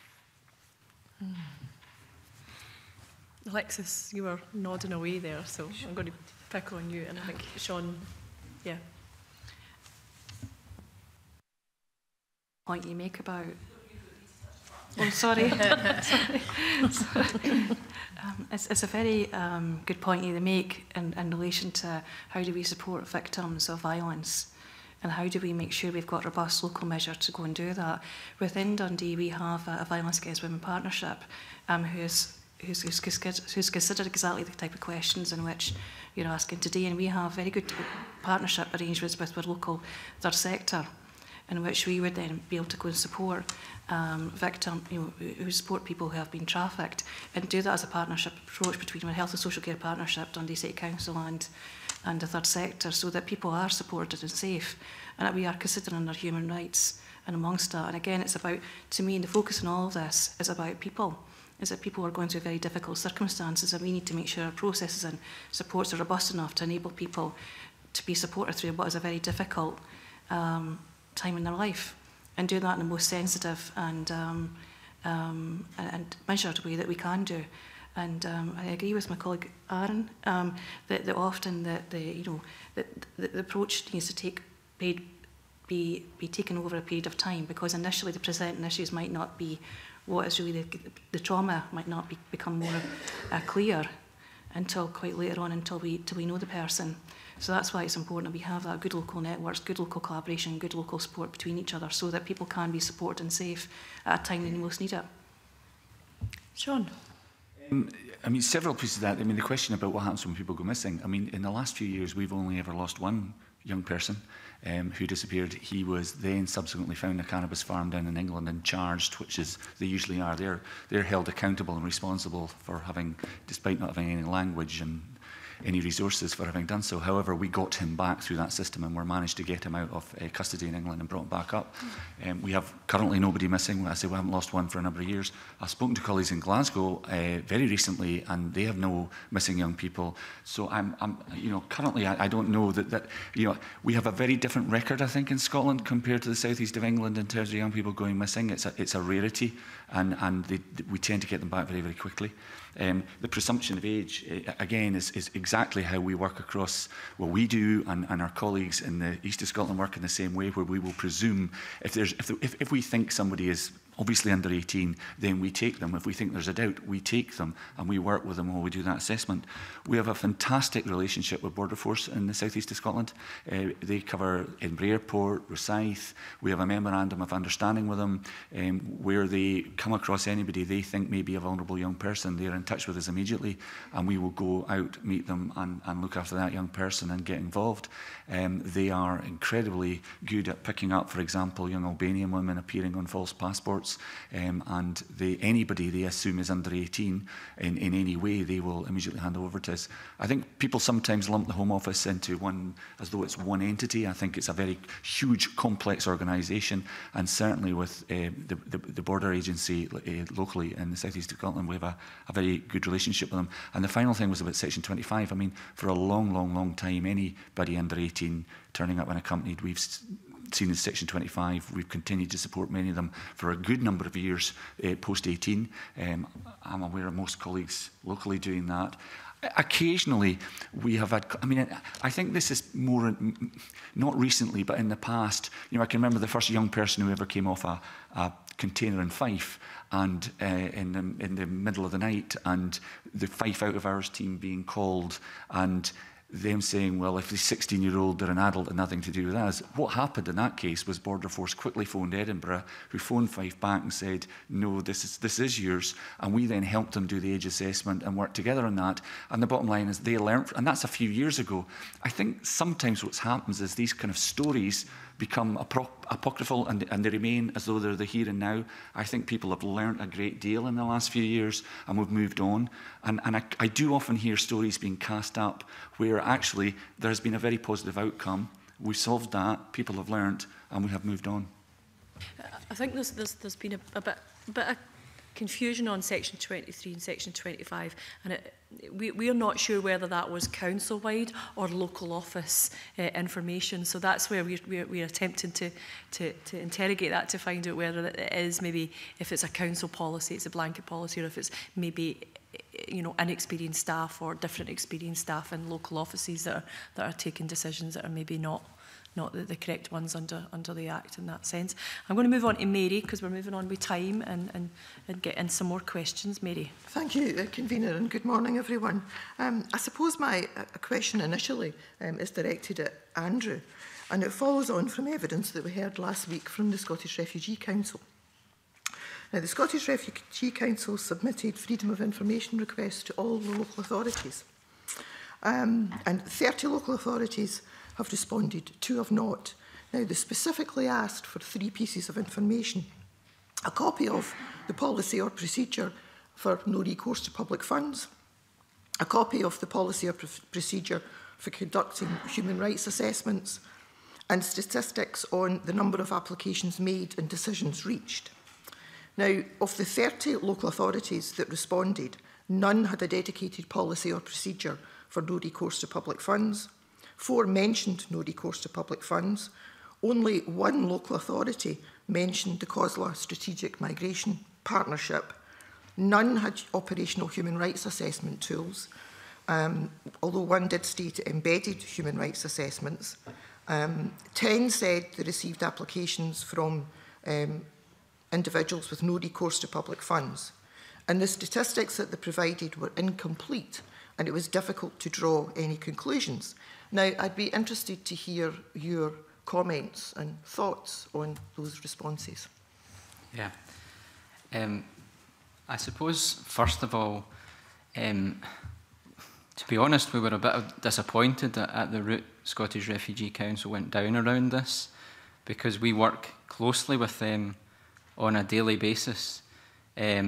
S1: Mm. Alexis, you were nodding away there, so I'm going to pick on you, and I think Sean, yeah.
S4: Point you make about... Oh, sorry. sorry. sorry. Um, it's, it's a very um, good point you make in, in relation to how do we support victims of violence, and how do we make sure we've got robust local measures to go and do that. Within Dundee, we have a, a Violence Against Women partnership um, who's, who's, who's, who's considered exactly the type of questions in which you're asking today, and we have very good partnership arrangements with our local third sector, in which we would then be able to go and support um, victims, you know, who support people who have been trafficked, and do that as a partnership approach between our Health and Social Care Partnership, Dundee City Council, and and the third sector, so that people are supported and safe, and that we are considering their human rights and amongst that. And again, it's about, to me, the focus in all of this is about people. Is that people are going through very difficult circumstances, and we need to make sure our processes and supports are robust enough to enable people to be supported through what is a very difficult um, time in their life, and do that in the most sensitive and um, um, and measured way that we can do. And um, I agree with my colleague Arun um, that, that often the, the you know that the, the approach needs to take be be be taken over a period of time, because initially the presenting issues might not be what is really the, the trauma might not be, become more uh, clear until quite later on, until we till we know the person. So that's why it's important that we have that good local networks, good local collaboration, good local support between each other, so that people can be supported and safe at a time when they most need it.
S1: Sean?
S5: Um, I mean, several pieces of that. I mean, the question about what happens when people go missing. I mean, in the last few years, we've only ever lost one young person um, who disappeared. He was then subsequently found in a cannabis farm down in England and charged, which is, they usually are. They're, they're held accountable and responsible for having, despite not having any language, and any resources for having done so. However, we got him back through that system and we managed to get him out of uh, custody in England and brought him back up. Um, we have currently nobody missing. I say we haven't lost one for a number of years. I've spoken to colleagues in Glasgow uh, very recently, and they have no missing young people. So I'm, I'm you know, currently I, I don't know that, that, you know, we have a very different record, I think, in Scotland compared to the southeast of England in terms of young people going missing. It's a, it's a rarity, and, and they, we tend to get them back very, very quickly. Um, the presumption of age, uh, again, is, is exactly how we work across what we do, and, and our colleagues in the east of Scotland work in the same way, where we will presume if, there's, if, the, if, if we think somebody is obviously under eighteen, then we take them. If we think there's a doubt, we take them and we work with them while we do that assessment. We have a fantastic relationship with Border Force in the southeast of Scotland. Uh, they cover Edinburgh Airport, Rosyth. We have a memorandum of understanding with them um, where they come across anybody they think may be a vulnerable young person. They're in touch with us immediately, and we will go out, meet them and, and look after that young person and get involved. Um, they are incredibly good at picking up, for example, young Albanian women appearing on false passports. Um, and they, anybody they assume is under eighteen in, in any way, they will immediately hand over to us. I think people sometimes lump the Home Office into one, as though it's one entity. I think it's a very huge, complex organisation, and certainly with uh, the, the, the border agency uh, locally in the south east of Scotland, we have a, a very good relationship with them. And the final thing was about Section twenty-five. I mean, for a long, long, long time, anybody under eighteen turning up unaccompanied, we've seen in Section twenty-five. We've continued to support many of them for a good number of years uh, post eighteen. Um, I'm aware of most colleagues locally doing that. Occasionally, we have had, I mean, I think this is more, not recently, but in the past, you know, I can remember the first young person who ever came off a, a container in Fife, and uh, in, the, in the middle of the night, and the Fife out of hours team being called, and them saying, well, if he's sixteen year old, they're an adult and nothing to do with us. What happened in that case was Border Force quickly phoned Edinburgh, who phoned Fife back and said, no, this is, this is yours. And we then helped them do the age assessment and work together on that. And the bottom line is they learned, and that's a few years ago. I think sometimes what happens is these kind of stories become apocryphal, and, and they remain as though they're the here and now. I think people have learned a great deal in the last few years, and we've moved on. And, and I, I do often hear stories being cast up where actually there has been a very positive outcome. We've solved that, people have learned, and we have moved on.
S1: I think there's, there's, there's been a, a bit, a bit of confusion on Section twenty-three and Section twenty-five, and it, we, we are not sure whether that was council-wide or local office uh, information. So that's where we're, we're, we're attempting to, to, to interrogate that to find out whether it is maybe, if it's a council policy, it's a blanket policy, or if it's maybe, you know, inexperienced staff or different experienced staff in local offices that are, that are taking decisions that are maybe not not the, the correct ones under under the Act in that sense. I'm going to move on to Mary, because we're moving on with time, and, and, and get in some more questions. Mary.
S10: Thank you, uh, Convener, and good morning, everyone. Um, I suppose my uh, question initially um, is directed at Andrew, and it follows on from evidence that we heard last week from the Scottish Refugee Council. Now, the Scottish Refugee Council submitted freedom of information requests to all the local authorities, um, and thirty local authorities have responded, two have not. Now, they specifically asked for three pieces of information: a copy of the policy or procedure for no recourse to public funds, a copy of the policy or pr procedure for conducting human rights assessments, and statistics on the number of applications made and decisions reached. Now, of the thirty local authorities that responded, none had a dedicated policy or procedure for no recourse to public funds. Four mentioned no recourse to public funds. Only one local authority mentioned the COSLA Strategic Migration Partnership. None had operational human rights assessment tools, um, although one did state embedded human rights assessments. Um, ten said they received applications from um, individuals with no recourse to public funds. And the statistics that they provided were incomplete, and it was difficult to draw any conclusions. Now, I'd be interested to hear your comments and thoughts on those responses.
S2: Yeah. Um, I suppose, first of all, um, to be honest, we were a bit disappointed at, at the route Scottish Refugee Council went down around this, because we work closely with them on a daily basis. Um,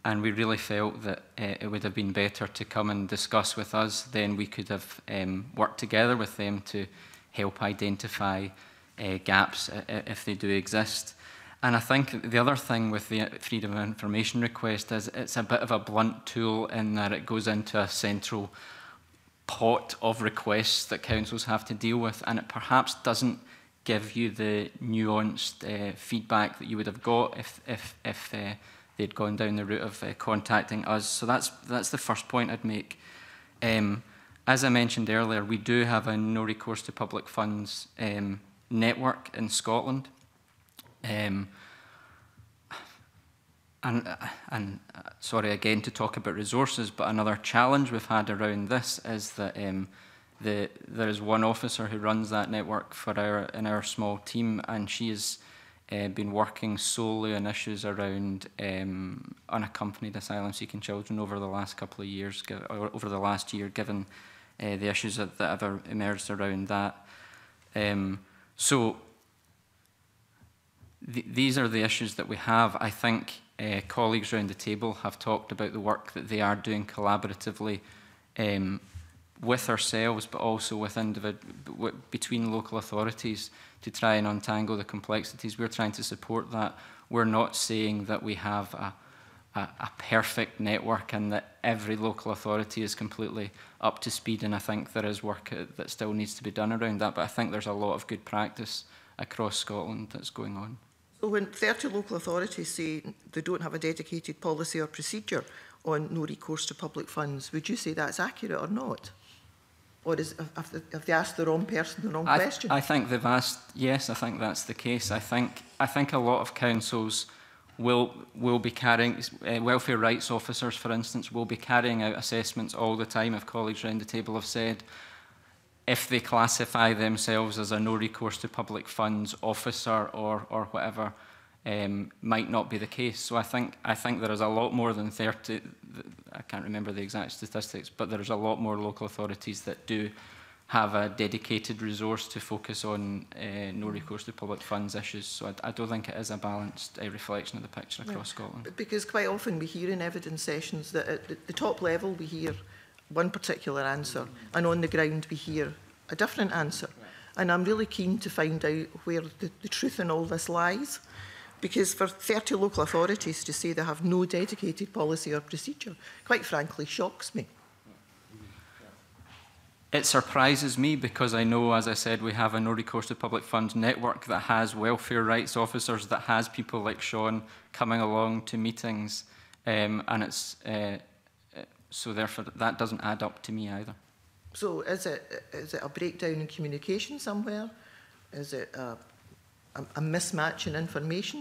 S2: and we really felt that uh, it would have been better to come and discuss with us. Then we could have um, worked together with them to help identify uh, gaps uh, if they do exist. And I think the other thing with the Freedom of Information request is it's a bit of a blunt tool in that it goes into a central pot of requests that councils have to deal with, and it perhaps doesn't give you the nuanced uh, feedback that you would have got if, if, if uh, they'd gone down the route of uh, contacting us. So that's, that's the first point I'd make. Um, as I mentioned earlier, we do have a no recourse to public funds um, network in Scotland. Um, and, and uh, sorry again to talk about resources, but another challenge we've had around this is that um, the, there is one officer who runs that network for our, in our small team, and she has uh, been working solely on issues around um, unaccompanied asylum-seeking children over the last couple of years, or over the last year, given uh, the issues that, that have emerged around that. Um, so th these are the issues that we have. I think uh, colleagues around the table have talked about the work that they are doing collaboratively um, with ourselves, but also with individ w between local authorities to try and untangle the complexities. We're trying to support that. We're not saying that we have a, a, a perfect network and that every local authority is completely up to speed, and I think there is work uh, that still needs to be done around that, but I think there's a lot of good practice across Scotland that's going on.
S10: So when thirty local authorities say they don't have a dedicated policy or procedure on no recourse to public funds, would you say that's accurate or not? Or is, have, they, have they asked the wrong person the wrong
S2: I,
S10: question?
S2: I think they've asked, yes, I think that's the case. I think, I think a lot of councils will, will be carrying, uh, welfare rights officers, for instance, will be carrying out assessments all the time, if colleagues around the table have said. If they classify themselves as a no recourse to public funds officer or, or whatever, um, might not be the case. So I think, I think there is a lot more than thirty, I can't remember the exact statistics, but there's a lot more local authorities that do have a dedicated resource to focus on uh, no recourse to public funds issues. So I, I don't think it is a balanced uh, reflection of the picture across yeah. Scotland.
S10: Because quite often we hear in evidence sessions that at the, the top level we hear one particular answer, and on the ground we hear a different answer. And I'm really keen to find out where the, the truth in all this lies, because for thirty local authorities to say they have no dedicated policy or procedure, quite frankly, shocks me.
S2: It surprises me because I know, as I said, we have a no recourse to public funds network that has welfare rights officers, that has people like Sean coming along to meetings, um, and it's uh, so therefore that doesn't add up to me either.
S10: So is it, is it a breakdown in communication somewhere? Is it a, a, a mismatch in information?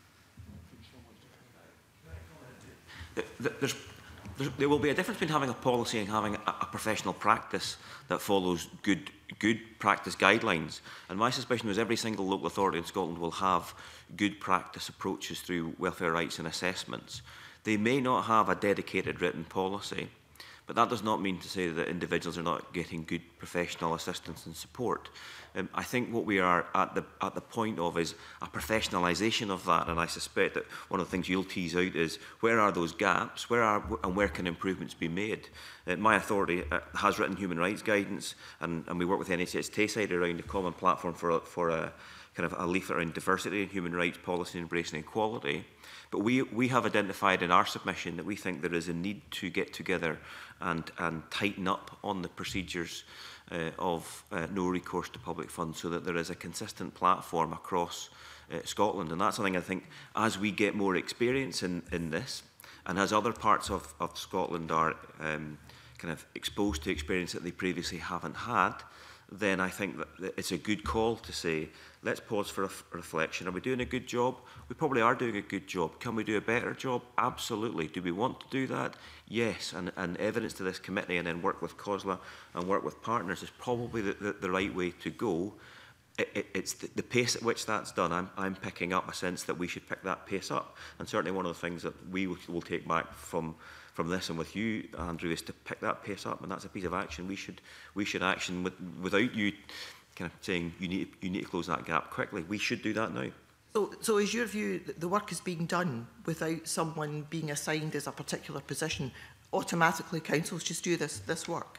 S6: There's, there's, there will be a difference between having a policy and having a, a professional practice that follows good, good practice guidelines. And my suspicion is every single local authority in Scotland will have good practice approaches through welfare rights and assessments. They may not have a dedicated written policy, but that does not mean to say that individuals are not getting good professional assistance and support. Um, I think what we are at the, at the point of is a professionalisation of that, and I suspect that one of the things you'll tease out is where are those gaps, where are, and where can improvements be made? Uh, my authority uh, has written human rights guidance, and, and we work with N H S Tayside around a common platform for a, for a kind of a leaflet around diversity and human rights policy and embracing equality. But we, we have identified in our submission that we think there is a need to get together and, and tighten up on the procedures uh, of uh, no recourse to public funds so that there is a consistent platform across uh, Scotland. And that's something I think as we get more experience in, in this, and as other parts of, of Scotland are um, kind of exposed to experience that they previously haven't had, then I think that it's a good call to say, let's pause for a reflection. Are we doing a good job? We probably are doing a good job. Can we do a better job? Absolutely. Do we want to do that? Yes. And, and evidence to this committee and then work with COSLA and work with partners is probably the, the, the right way to go. It, it, it's the, the pace at which that's done. I'm, I'm picking up a sense that we should pick that pace up. And certainly one of the things that we will, will take back from from this and with you, Andrew, is to pick that pace up, and that's a piece of action we should we should action with, without you kind of saying you need you need to close that gap quickly. We should do that now.
S10: So, so is your view that the work is being done without someone being assigned as a particular position? Automatically, councils just do this, this work?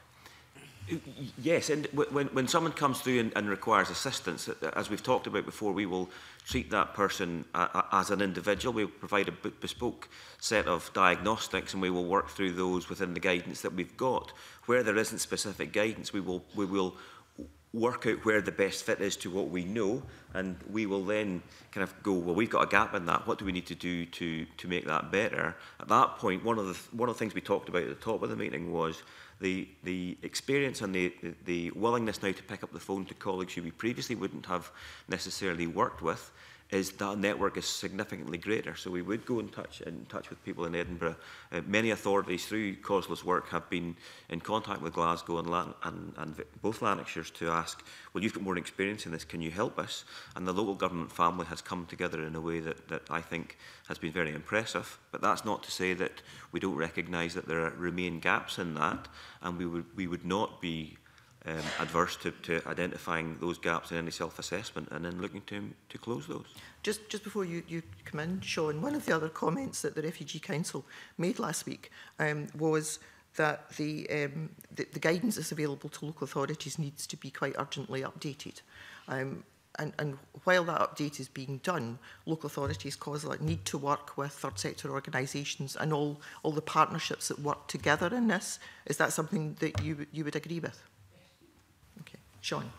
S6: Yes, and when, when someone comes through and, and requires assistance, as we've talked about before, we will treat that person uh, as an individual. We will provide a bespoke set of diagnostics, and we will work through those within the guidance that we've got. Where there isn't specific guidance, we will, we will work out where the best fit is to what we know, and we will then kind of go, well, we've got a gap in that. What do we need to do to, to make that better? At that point, one of the, one of the things we talked about at the top of the meeting was The, the experience and the, the, the willingness now to pick up the phone to colleagues who we previously wouldn't have necessarily worked with, is that network is significantly greater. So we would go in touch, in touch with people in Edinburgh. Uh, many authorities through COSLA's work have been in contact with Glasgow and, Lan and, and both Lanarkshires to ask, well, you've got more experience in this, can you help us? And the local government family has come together in a way that, that I think has been very impressive. But that's not to say that we don't recognise that there are, remain gaps in that, and we would, we would not be Um, adverse to, to identifying those gaps in any self-assessment and then looking to, to close those.
S10: Just, just before you, you come in, Sean, one of the other comments that the Refugee Council made last week um, was that the, um, the, the guidance that's available to local authorities needs to be quite urgently updated. Um, and, and while that update is being done, local authorities, COSLA, need to work with third sector organisations and all, all the partnerships that work together in this. Is that something that you, you would agree with? Okay, Sean.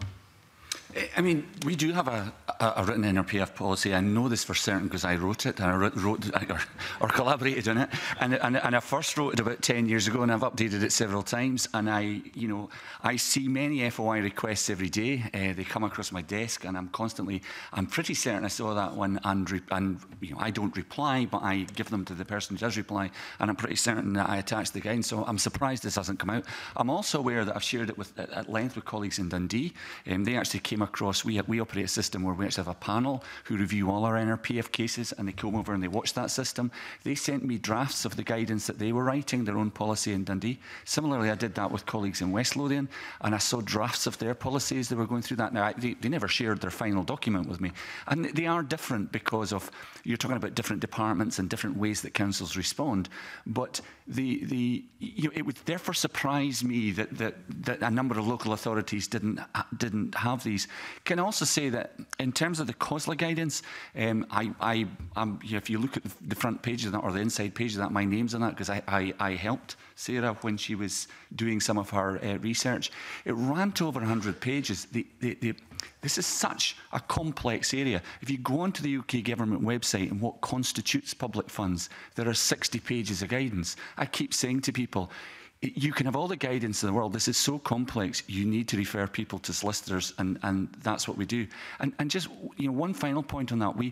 S5: I mean, we do have a, a, a written N R P F policy. I know this for certain because I wrote it and I wrote, wrote or, or collaborated on it. And, and, and I first wrote it about ten years ago, and I've updated it several times. And I, you know, I see many F O I requests every day. Uh, they come across my desk, and I'm constantly. I'm pretty certain I saw that one, and, re, and you know, I don't reply, but I give them to the person who does reply, and I'm pretty certain that I attach the guidance. So I'm surprised this hasn't come out. I'm also aware that I've shared it with at length with colleagues in Dundee. Um, they actually came across, we, we operate a system where we actually have a panel who review all our N R P F cases, and they come over and they watch that system. They sent me drafts of the guidance that they were writing, their own policy in Dundee. Similarly, I did that with colleagues in West Lothian, and I saw drafts of their policies. They were going through that. Now, I, they, they never shared their final document with me. And they are different because of, you're talking about different departments and different ways that councils respond. But the, the, you know, it would therefore surprise me that, that, that a number of local authorities didn't, didn't have these. Can I also say that in terms of the COSLA guidance, um, I, I, I'm, you know, if you look at the front page of that or the inside page of that, my name's on that because I, I, I helped Sarah when she was doing some of her uh, research. It ran to over one hundred pages. The, the, the, this is such a complex area. If you go onto the U K government website and what constitutes public funds, there are sixty pages of guidance. I keep saying to people, you can have all the guidance in the world. This is so complex. You need to refer people to solicitors, and, and that's what we do. And, and just, you know, one final point on that. We,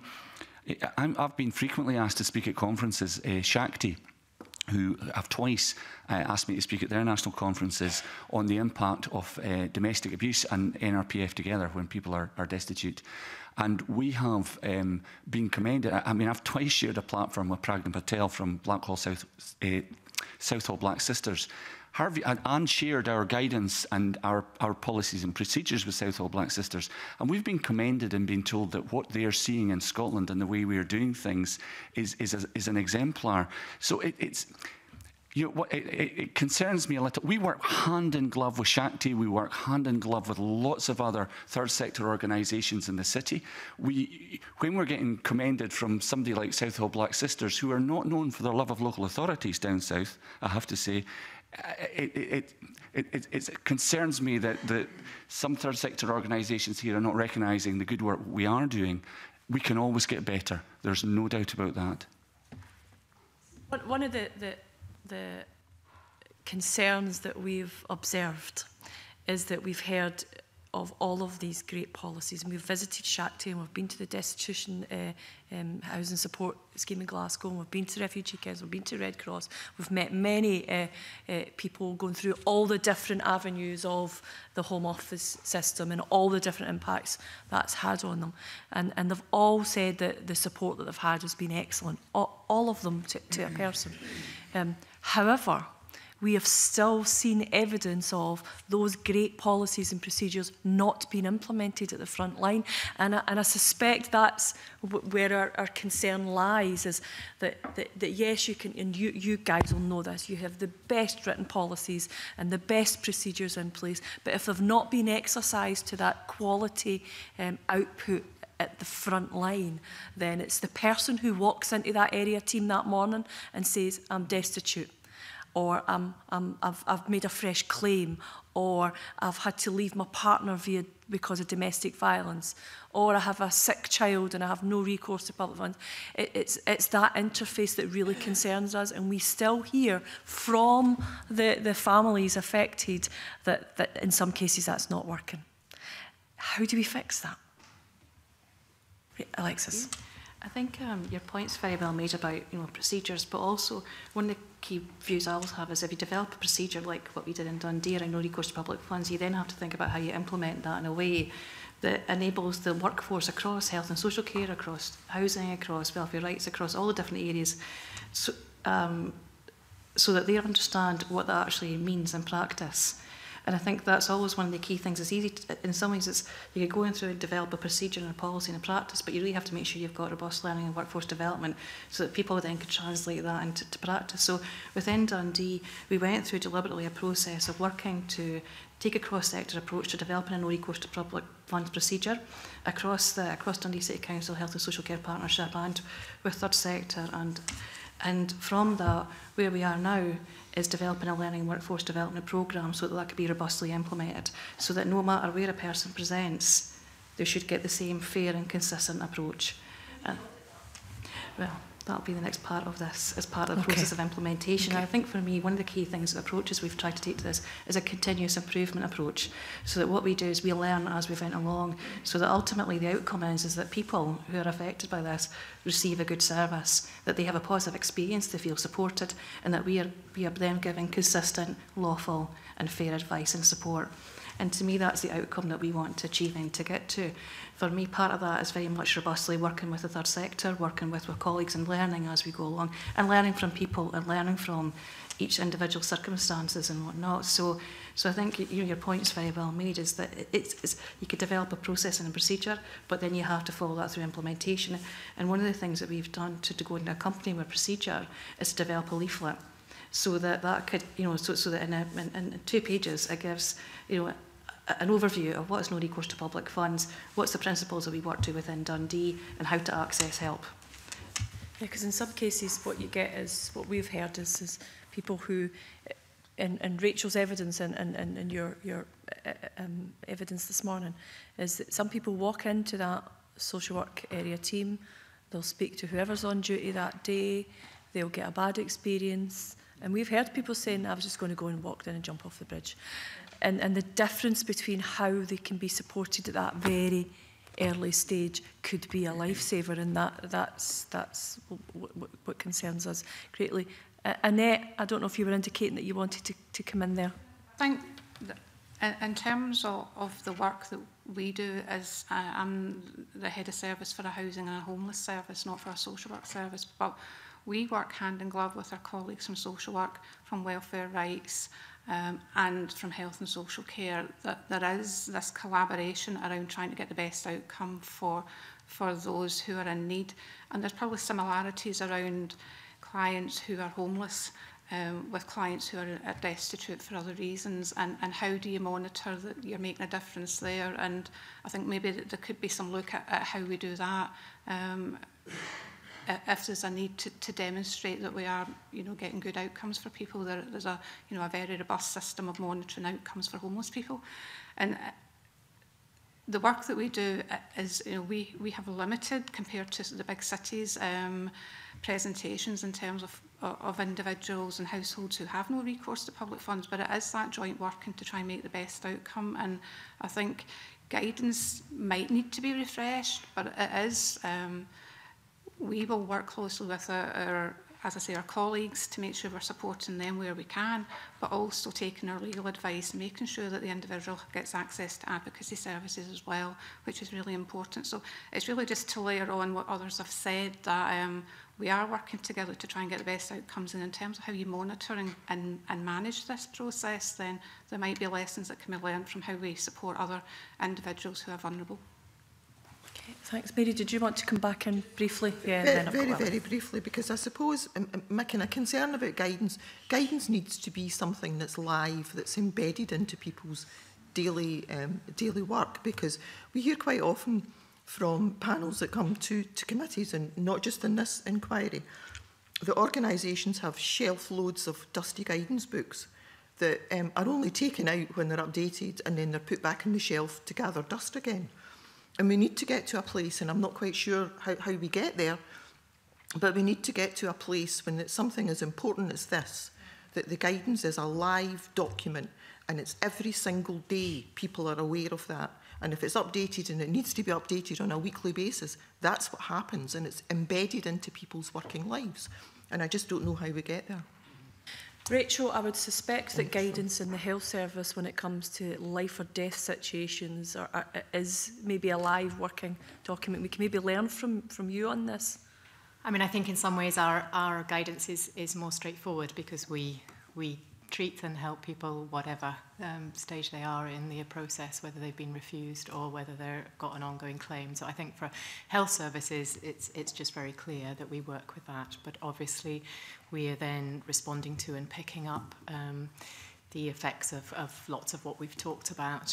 S5: I'm, I've been frequently asked to speak at conferences. Uh, Shakti, who have twice uh, asked me to speak at their national conferences on the impact of uh, domestic abuse and N R P F together when people are, are destitute. And we have um, been commended. I mean, I've twice shared a platform with Pragna Patel from Blackhall South, uh, Southall Black Sisters. Harvey, and shared our guidance and our, our policies and procedures with Southall Black Sisters. And we've been commended and been told that what they are seeing in Scotland and the way we are doing things is, is, a, is an exemplar. So it, it's, you know, what, it, it, it concerns me a little. We work hand in glove with Shakti. We work hand in glove with lots of other third sector organisations in the city. We, when we're getting commended from somebody like Southall Black Sisters, who are not known for their love of local authorities down south, I have to say, It, it, it, it, it concerns me that, that some third sector organisations here are not recognising the good work we are doing. We can always get better. There's no doubt about that.
S1: One of the, the, the concerns that we've observed is that we've heard of all of these great policies. And we've visited Shakti, and we've been to the Destitution uh, um, Housing Support Scheme in Glasgow, and we've been to Refugee Council, we've been to Red Cross. We've met many uh, uh, people going through all the different avenues of the Home Office system and all the different impacts that's had on them. And, and they've all said that the support that they've had has been excellent, all, all of them to, to a person. Um, however, we have still seen evidence of those great policies and procedures not being implemented at the front line. And I, and I suspect that's w where our, our concern lies, is that, that, that yes, you can, and you, you guys will know this, you have the best written policies and the best procedures in place, but if they've not been exercised to that quality um, output at the front line, then it's the person who walks into that area team that morning and says, I'm destitute, or I'm, I'm, I've, I've made a fresh claim, or I've had to leave my partner via, because of domestic violence, or I have a sick child and I have no recourse to public funds. It, it's, it's that interface that really concerns us, and we still hear from the, the families affected that, that in some cases that's not working. How do we fix that? Alexis.
S4: I think um, your point's very well made about, you know, procedures, but also one of the key views I always have is if you develop a procedure like what we did in Dundee around no recourse to public funds, you then have to think about how you implement that in a way that enables the workforce across health and social care, across housing, across welfare rights, across all the different areas, so, um, so that they understand what that actually means in practice. And I think that's always one of the key things. It's easy, to, in some ways, it's, you could go in through and develop a procedure and a policy and a practice, but you really have to make sure you've got robust learning and workforce development so that people then can translate that into to practice. So within Dundee, we went through deliberately a process of working to take a cross-sector approach to developing a no recourse to public funds procedure across the across Dundee City Council Health and Social Care Partnership and with third sector. And, and from that, where we are now, is developing a learning workforce development programme so that that could be robustly implemented, so that no matter where a person presents, they should get the same fair and consistent approach. And, well, that'll be the next part of this, as part of the okay. process of implementation. Okay. And I think for me, one of the key things, approaches we've tried to take to this is a continuous improvement approach, so that what we do is we learn as we went along, so that ultimately the outcome is, is that people who are affected by this receive a good service, that they have a positive experience, they feel supported, and that we are, we are then giving consistent, lawful and fair advice and support. And to me, that's the outcome that we want to achieve and to get to. For me, part of that is very much robustly working with the third sector, working with our colleagues and learning as we go along, and learning from people and learning from each individual circumstances and whatnot. So, so I think you know, your point is very well made, is that it's, it's, you could develop a process and a procedure, but then you have to follow that through implementation. And one of the things that we've done to, to go into accompanying with procedure is to develop a leaflet, so that that could, you know, so, so that in, a, in, in two pages it gives, you know, an overview of what is no recourse to public funds, what's the principles that we work to within Dundee, and how to access help.
S1: Yeah, because in some cases what you get is, what we've heard is, is people who, in, in Rachel's evidence and, and, and, and your, your uh, um, evidence this morning, is that some people walk into that social work area team, they'll speak to whoever's on duty that day, they'll get a bad experience, and we've heard people saying, I was just going to go and walk down and jump off the bridge. And, and the difference between how they can be supported at that very early stage could be a lifesaver, and that, that's, that's what, what, what concerns us greatly. Uh, Annette, I don't know if you were indicating that you wanted to, to come in there.
S11: I think that in terms of, of the work that we do, as uh, I'm the head of service for a housing and a homeless service, not for a social work service, but we work hand in glove with our colleagues from social work, from welfare rights, Um, and from health and social care, that there is this collaboration around trying to get the best outcome for, for those who are in need. And there's probably similarities around clients who are homeless um, with clients who are, are destitute for other reasons, and, and how do you monitor that you're making a difference there. And I think maybe there could be some look at, at how we do that. Um, if there's a need to, to demonstrate that we are, you know, getting good outcomes for people, there, there's a, you know, a very robust system of monitoring outcomes for homeless people. And the work that we do is, you know, we, we have limited, compared to the big cities, um, presentations in terms of, of individuals and households who have no recourse to public funds, but it is that joint working to try and make the best outcome. And I think guidance might need to be refreshed, but it is... Um, we will work closely with our, our, as I say, our colleagues to make sure we're supporting them where we can, but also taking our legal advice and making sure that the individual gets access to advocacy services as well, which is really important. So it's really just to layer on what others have said, that um, we are working together to try and get the best outcomes. And in terms of how you monitor and, and, and manage this process, then there might be lessons that can be learned from how we support other individuals who are vulnerable.
S1: Okay, thanks. Mary, did you want to come back in briefly? Yeah,
S10: very,
S1: then
S10: very, very briefly, because I suppose um, my kind of concern about guidance, guidance needs to be something that's live, that's embedded into people's daily um, daily work, because we hear quite often from panels that come to, to committees, and not just in this inquiry, that organisations have shelf loads of dusty guidance books that um, are only taken out when they're updated and then they're put back on the shelf to gather dust again. And we need to get to a place, and I'm not quite sure how, how we get there, but we need to get to a place when it's something as important as this, that the guidance is a live document, and it's every single day people are aware of that. And if it's updated, and it needs to be updated on a weekly basis, that's what happens, and it's embedded into people's working lives. And I just don't know how we get there.
S1: Rachel, I would suspect that guidance in the health service when it comes to life or death situations are, are, is maybe a live working document. We can maybe learn from, from you on this.
S7: I mean, I think in some ways our, our guidance is, is more straightforward, because we, we treat and help people whatever um, stage they are in the process, whether they've been refused or whether they've got an ongoing claim. So I think for health services, it's, it's just very clear that we work with that. But obviously, we are then responding to and picking up um, the effects of, of lots of what we've talked about.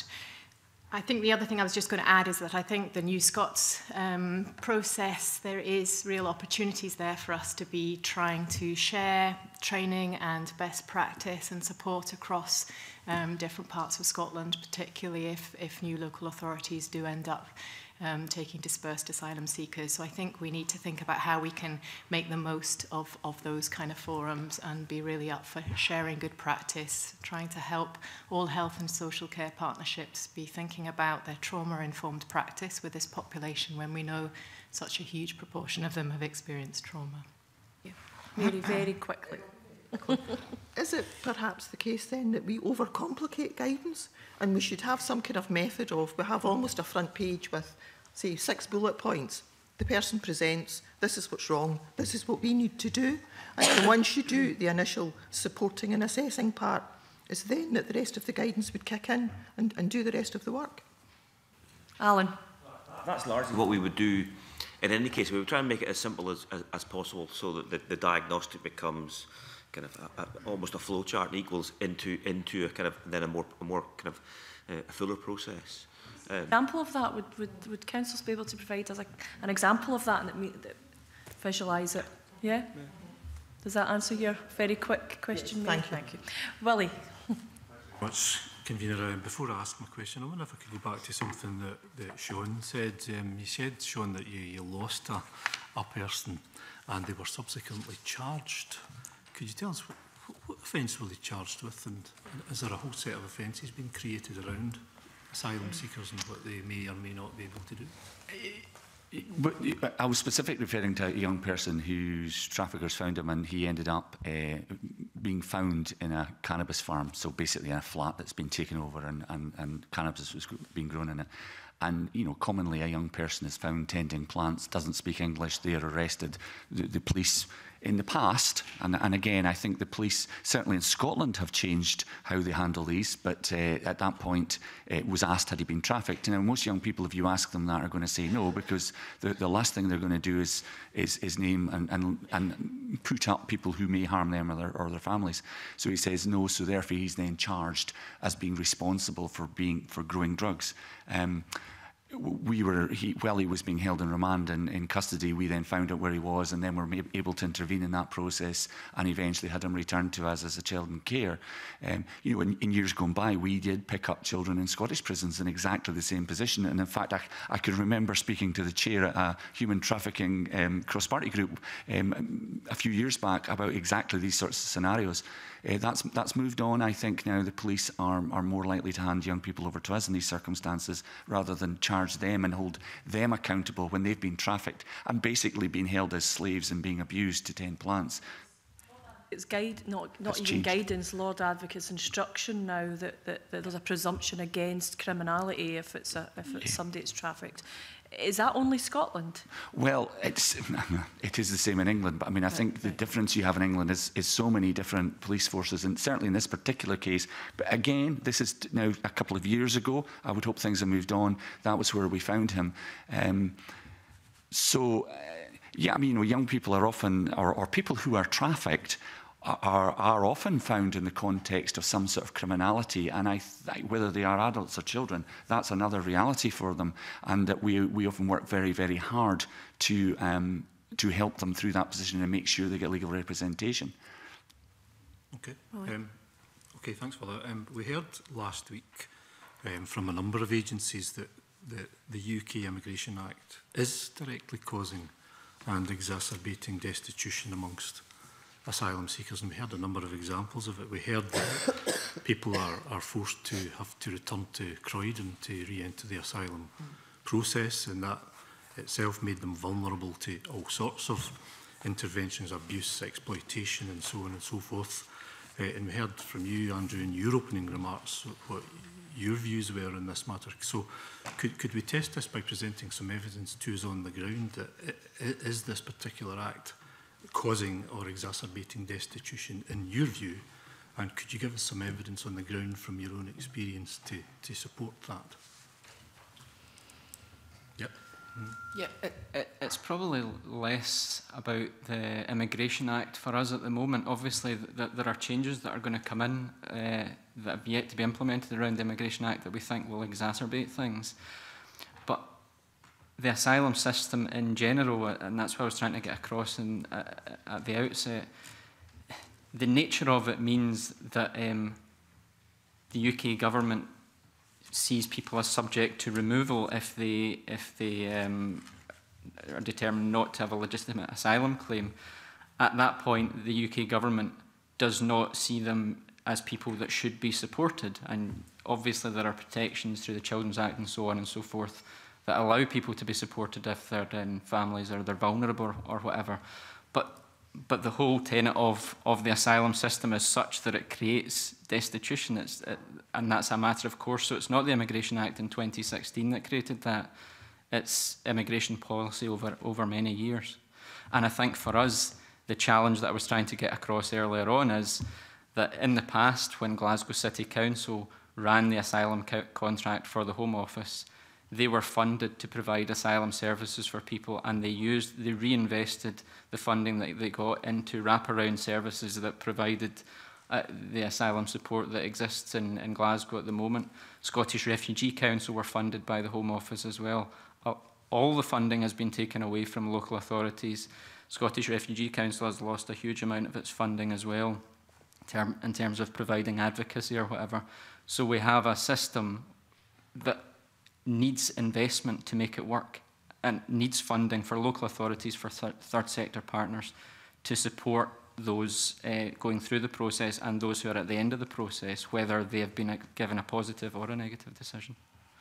S7: I think the other thing I was just going to add is that I think the New Scots um, process, there is real opportunities there for us to be trying to share training and best practice and support across um, different parts of Scotland, particularly if, if new local authorities do end up um, taking dispersed asylum seekers. So I think we need to think about how we can make the most of, of those kind of forums and be really up for sharing good practice, trying to help all health and social care partnerships be thinking about their trauma-informed practice with this population when we know such a huge proportion of them have experienced trauma.
S1: Yeah. Mary, very quickly.
S10: Is it perhaps the case then that we overcomplicate guidance, and we should have some kind of method of, we have almost a front page with, say, six bullet points. The person presents, this is what's wrong, this is what we need to do. And then once you do the initial supporting and assessing part, it's then that the rest of the guidance would kick in and, and do the rest of the work.
S1: Alan.
S6: That's largely what we would do in any case. We would try and make it as simple as, as, as possible, so that the, the diagnostic becomes kind of a, a, almost a flow chart and equals into into a kind of then a more a more kind of uh, a fuller process. Um,
S1: example of that, would would would councils be able to provide us a, an example of that and that, me, that visualise it? Yeah? Yeah. Does that answer your very quick question?
S10: Thank you.
S1: Thank you. Willie.
S12: Much convener. Uh, before I ask my question, I wonder if I could go back to something that, that Sean said. Um, you said, Sean, that you, you lost a, a person and they were subsequently charged. Could you tell us what, what offence were they charged with, and is there a whole set of offences being created around asylum seekers and what they may or may not be able to do?
S5: But I was specifically referring to a young person whose traffickers found him, and he ended up uh, being found in a cannabis farm, so basically in a flat that's been taken over, and, and, and cannabis was being grown in it. And, you know, commonly a young person is found tending plants, doesn't speak English, they are arrested. The, the police in the past, and, and again, I think the police, certainly in Scotland, have changed how they handle these, but uh, at that point, it was asked, had he been trafficked? And most young people, if you ask them that, are going to say no, because the, the last thing they're going to do is, is, is name and, and, and put up people who may harm them or their, or their families. So he says no, so therefore he's then charged as being responsible for, being, for growing drugs. Um, We were, he, while he was being held in remand and in custody, we then found out where he was, and then were able to intervene in that process and eventually had him returned to us as a child in care. Um, you know, in, in years gone by, we did pick up children in Scottish prisons in exactly the same position. And in fact, I, I can remember speaking to the chair at a human trafficking um, cross-party group um, a few years back about exactly these sorts of scenarios. Uh, that's, that's moved on. I think now the police are, are more likely to hand young people over to us in these circumstances rather than charge them and hold them accountable when they've been trafficked and basically been held as slaves and being abused to tend plants.
S1: It's guide, not, not even
S5: changed.
S1: guidance, Lord Advocate's instruction now that, that, that there's a presumption against criminality if it's, a, if it's
S5: Yeah.
S1: somebody that's trafficked. Is that only Scotland?
S5: Well, it's, it is the same in England, but I mean, I think the difference you have in England is, is so many different police forces, and certainly in this particular case. But again, this is now a couple of years ago. I would hope things have moved on. That was where we found him. Um, so, uh, yeah, I mean, you know, young people are often, or, or people who are trafficked, Are, are often found in the context of some sort of criminality, and I th whether they are adults or children, that's another reality for them, and that we, we often work very, very hard to, um, to help them through that position and make sure they get legal representation.
S12: Okay, um, okay, thanks for that. Um, we heard last week um, from a number of agencies that the, the U K Immigration Act is directly causing and exacerbating destitution amongst asylum seekers, and we heard a number of examples of it. We heard that people are, are forced to have to return to Croydon to re-enter the asylum mm. process, and that itself made them vulnerable to all sorts of interventions, abuse, exploitation, and so on and so forth. Uh, and we heard from you, Andrew, in your opening remarks, what your views were on this matter. So could, could we test this by presenting some evidence to us on the ground that it, is this particular act causing or exacerbating destitution in your view, and could you give us some evidence on the ground from your own experience to, to support that? Yep. Mm.
S2: Yeah, it, it, it's probably less about the Immigration Act for us at the moment. Obviously, th th there are changes that are going to come in uh, that have yet to be implemented around the Immigration Act that we think will exacerbate things. But the asylum system in general, and that's what I was trying to get across in, uh, at the outset, the nature of it means that um, the U K government sees people as subject to removal if they, if they um, are determined not to have a legitimate asylum claim. At that point, the U K government does not see them as people that should be supported, and obviously there are protections through the Children's Act and so on and so forth that allow people to be supported if they're in families or they're vulnerable or, or whatever. But, but the whole tenet of, of the asylum system is such that it creates destitution, it's, it, and that's a matter of course. So it's not the Immigration Act in twenty sixteen that created that, it's immigration policy over, over many years. And I think for us, the challenge that I was trying to get across earlier on is that in the past, when Glasgow City Council ran the asylum co contract for the Home Office, they were funded to provide asylum services for people, and they used, they reinvested the funding that they got into wraparound services that provided uh, the asylum support that exists in, in Glasgow at the moment. Scottish Refugee Council were funded by the Home Office as well. Uh, all the funding has been taken away from local authorities. Scottish Refugee Council has lost a huge amount of its funding as well, term, in terms of providing advocacy or whatever. So we have a system that needs investment to make it work, and needs funding for local authorities, for th third sector partners, to support those uh, going through the process and those who are at the end of the process, whether they have been a, given a positive or a negative decision.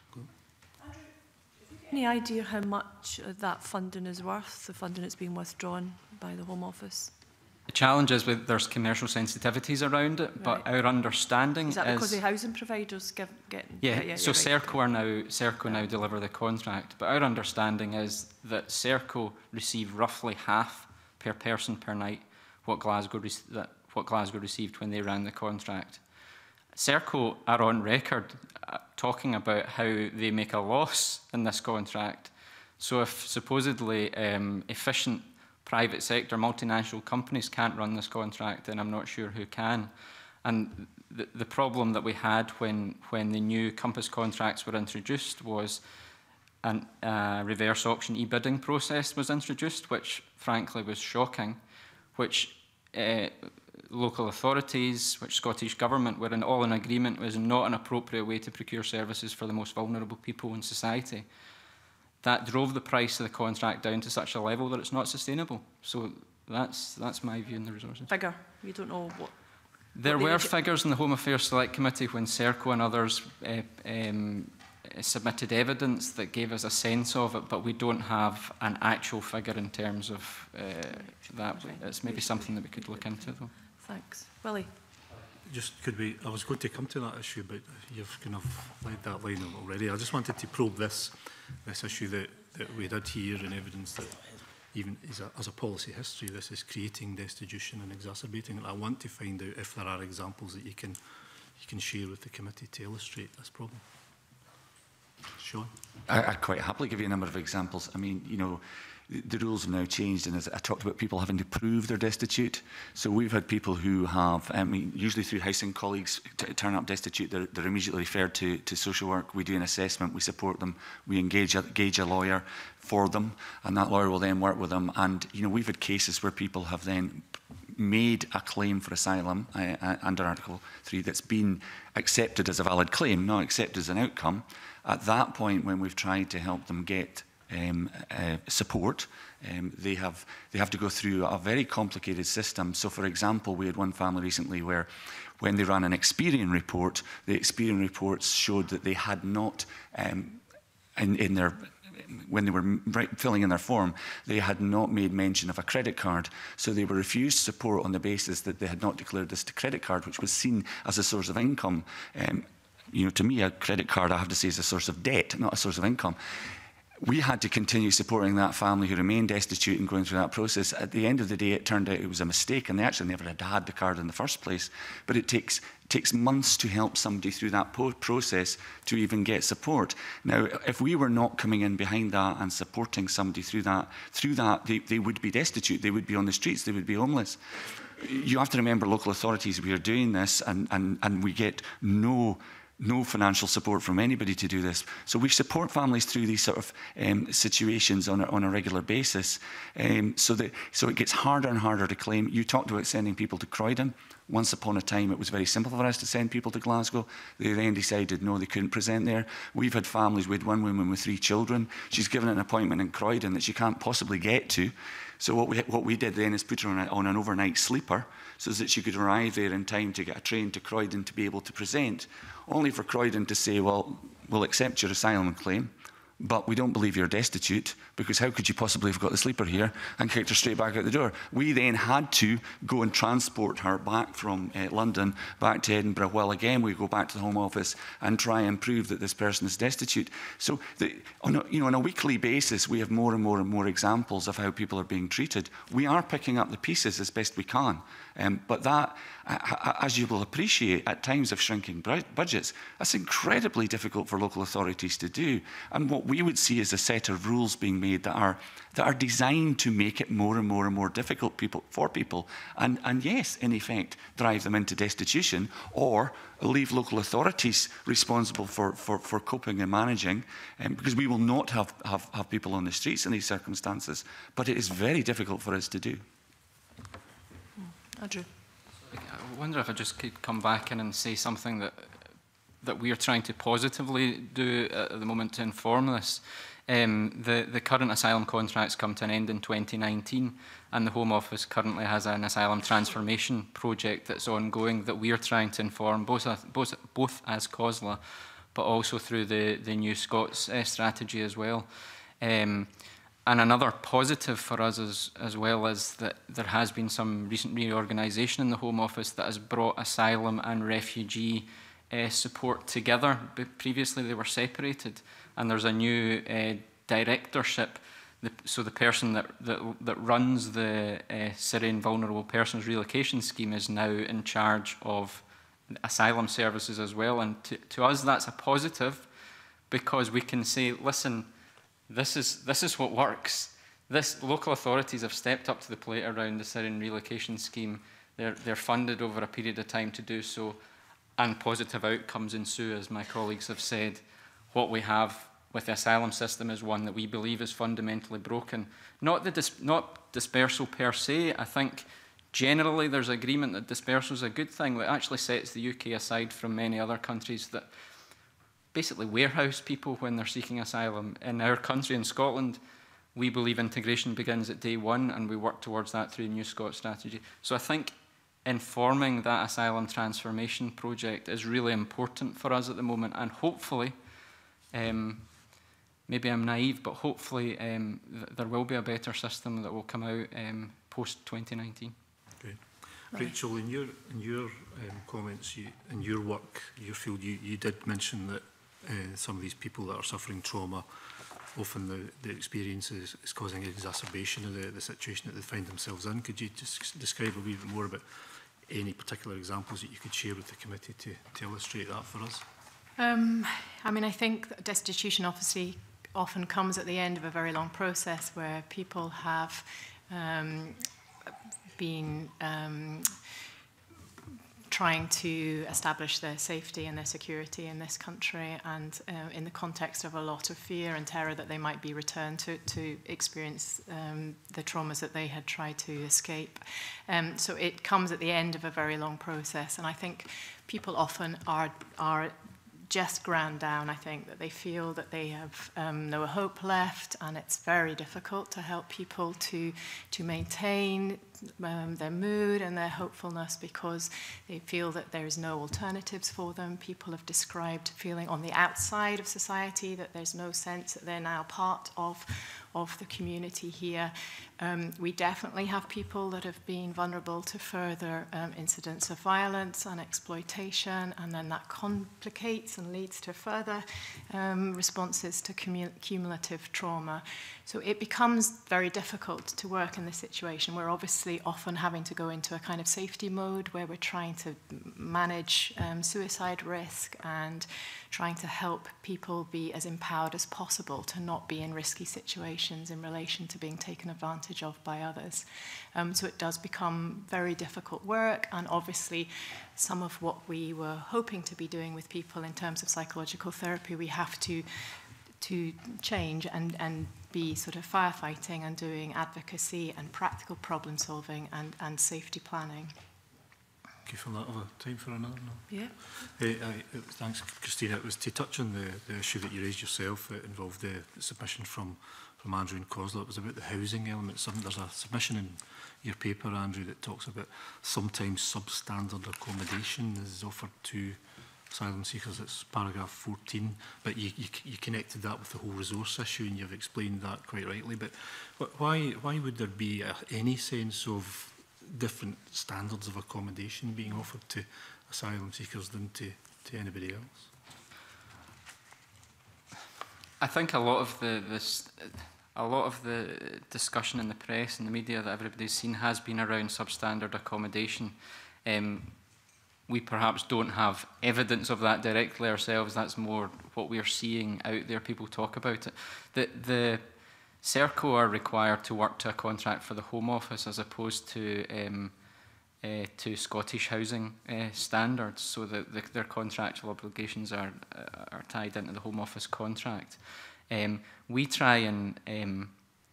S1: Any idea how much that funding is worth, the funding that's been withdrawn by the Home Office?
S2: The challenge is with there's commercial sensitivities around it, right. But our understanding is...
S1: Is that because the housing providers give, get...
S2: Yeah,
S1: yeah, yeah
S2: so
S1: yeah, right.
S2: Serco are now, Serco
S1: yeah.
S2: now deliver the contract, but our understanding is that Serco receive roughly half per person per night what Glasgow, that, what Glasgow received when they ran the contract. Serco are on record uh, talking about how they make a loss in this contract. So if supposedly um, efficient private sector multinational companies can't run this contract, then I'm not sure who can. And the, the problem that we had when, when the new Compass contracts were introduced was a uh, reverse auction e-bidding process was introduced, which frankly was shocking, which uh, local authorities, which Scottish Government were in all in agreement was not an appropriate way to procure services for the most vulnerable people in society. That drove the price of the contract down to such a level that it's not sustainable. So that's, that's my view on the resources.
S1: Figure? You don't know what...
S2: There
S1: what
S2: were figures in the Home Affairs Select Committee when Serco and others uh, um, submitted evidence that gave us a sense of it, but we don't have an actual figure in terms of uh, that. It's maybe something that we could look into, though.
S1: Thanks. Willie?
S12: just could we, I was going to come to that issue, but you've kind of laid that line out already. I just wanted to probe this, this issue that, that we did hear and evidence that even as a, as a policy history, this is creating destitution and exacerbating it. I want to find out if there are examples that you can, you can share with the committee to illustrate this problem. Sean?
S5: I, I'd quite happily give you a number of examples. I mean, you know, the rules have now changed, and as I talked about people having to prove they're destitute. So we've had people who have, I mean, usually through housing colleagues, t turn up destitute, they're, they're immediately referred to, to social work. We do an assessment, we support them, we engage a, engage a lawyer for them, and that lawyer will then work with them. And, you know, we've had cases where people have then made a claim for asylum uh, uh, under Article three that's been accepted as a valid claim, not accepted as an outcome. At that point, when we've tried to help them get Um, uh, support, um, they have they have to go through a very complicated system. So, for example, we had one family recently where, when they ran an Experian report, the Experian reports showed that they had not, um, in, in their when they were filling in their form, they had not made mention of a credit card. So they were refused support on the basis that they had not declared this credit card, which was seen as a source of income. Um, you know, to me, a credit card, I have to say, is a source of debt, not a source of income. We had to continue supporting that family who remained destitute and going through that process. At the end of the day, it turned out it was a mistake, and they actually never had had the card in the first place. But it takes, it takes months to help somebody through that process to even get support. Now, if we were not coming in behind that and supporting somebody through that, through that they, they would be destitute, they would be on the streets, they would be homeless. You have to remember, local authorities, we are doing this, and, and, and we get no... no financial support from anybody to do this. So we support families through these sort of um, situations on a, on a regular basis. Um, so, that, so it gets harder and harder to claim. You talked about sending people to Croydon. Once upon a time, it was very simple for us to send people to Glasgow. They then decided, no, they couldn't present there. We've had families, we had one woman with three children. She's given an appointment in Croydon that she can't possibly get to. So what we, what we did then is put her on, a, on an overnight sleeper so that she could arrive there in time to get a train to Croydon to be able to present. Only for Croydon to say, well, we'll accept your asylum claim, but we don't believe you're destitute, because how could you possibly have got the sleeper here, and kicked her straight back out the door. We then had to go and transport her back from uh, London back to Edinburgh, while again we go back to the Home Office and try and prove that this person is destitute. So the, on, a, you know, on a weekly basis, we have more and more and more examples of how people are being treated. We are picking up the pieces as best we can. Um, but that, as you will appreciate, at times of shrinking budgets, that's incredibly difficult for local authorities to do. And what we would see is a set of rules being made that are that are designed to make it more and more and more difficult people, for people, and, and yes, in effect, drive them into destitution, or leave local authorities responsible for, for, for coping and managing, um, because we will not have, have, have people on the streets in these circumstances. But it is very difficult for us to do.
S1: Andrew.
S2: I wonder if I just could come back in and say something that that we are trying to positively do at the moment to inform this. Um, the, the current asylum contracts come to an end in twenty nineteen, and the Home Office currently has an asylum transformation project that's ongoing that we are trying to inform, both as, both, both as COSLA, but also through the, the New Scots uh, strategy as well. Um, And another positive for us as, as well is that there has been some recent reorganisation in the Home Office that has brought asylum and refugee uh, support together. But previously they were separated, and there's a new uh, directorship. The, so the person that, that, that runs the uh, Syrian Vulnerable Persons Relocation Scheme is now in charge of asylum services as well. And to, to us that's a positive, because we can say, listen, This is, this is what works. This, local authorities have stepped up to the plate around the Syrian relocation scheme. They're, they're funded over a period of time to do so, and positive outcomes ensue, as my colleagues have said. What we have with the asylum system is one that we believe is fundamentally broken. Not, the dis not dispersal per se. I think generally there's agreement that dispersal is a good thing. It actually sets the U K aside from many other countries that basically warehouse people when they're seeking asylum. In our country, in Scotland, we believe integration begins at day one, and we work towards that through the New Scots strategy. So I think informing that asylum transformation project is really important for us at the moment, and hopefully, um, maybe I'm naive, but hopefully um, th there will be a better system that will come out um, post twenty nineteen.
S12: Okay. Rachel, in your in your um, comments, you, in your work, your field, you, you did mention that uh, some of these people that are suffering trauma, often the, the experience is, is causing exacerbation of the, the situation that they find themselves in. Could you just describe a wee bit more about any particular examples that you could share with the committee to, to illustrate that for us?
S7: Um, I mean, I think that destitution obviously often comes at the end of a very long process where people have um, been um, trying to establish their safety and their security in this country, and uh, in the context of a lot of fear and terror that they might be returned to, to experience um, the traumas that they had tried to escape. Um, so it comes at the end of a very long process, and I think people often are, are just ground down. I think that they feel that they have um, no hope left, and it's very difficult to help people to, to maintain Um, their mood and their hopefulness, because they feel that there is no alternatives for them. People have described feeling on the outside of society, that there's no sense that they're now part of, of the community here. Um, we definitely have people that have been vulnerable to further um, incidents of violence and exploitation, and then that complicates and leads to further um, responses to cumulative trauma. So it becomes very difficult to work in this situation. We're obviously often having to go into a kind of safety mode where we're trying to manage um, suicide risk and trying to help people be as empowered as possible to not be in risky situations in relation to being taken advantage of by others. Um, so it does become very difficult work, and obviously some of what we were hoping to be doing with people in terms of psychological therapy, we have to to change and, and be sort of firefighting and doing advocacy and practical problem solving and, and safety planning.
S12: Thank you for that. Have time for another? No?
S7: Yeah.
S12: Uh, I, it, thanks, Christina. It was to touch on the, the issue that you raised yourself. It involved the, the submission from, from Andrew and COSLA. It was about the housing element. Some, there's a submission in your paper, Andrew, that talks about sometimes substandard accommodation is offered to asylum seekers. It's paragraph fourteen, but you, you, you connected that with the whole resource issue, and you've explained that quite rightly. But why, why would there be a, any sense of different standards of accommodation being offered to asylum seekers than to, to anybody else?
S2: I think a lot of the this, a lot of the discussion in the press and the media that everybody's seen has been around substandard accommodation. Um, We perhaps don't have evidence of that directly ourselves. That's more what we're seeing out there. People talk about it. The, the Serco are required to work to a contract for the Home Office as opposed to um, uh, to Scottish housing uh, standards, so that the, their contractual obligations are uh, are tied into the Home Office contract. Um, we try and um,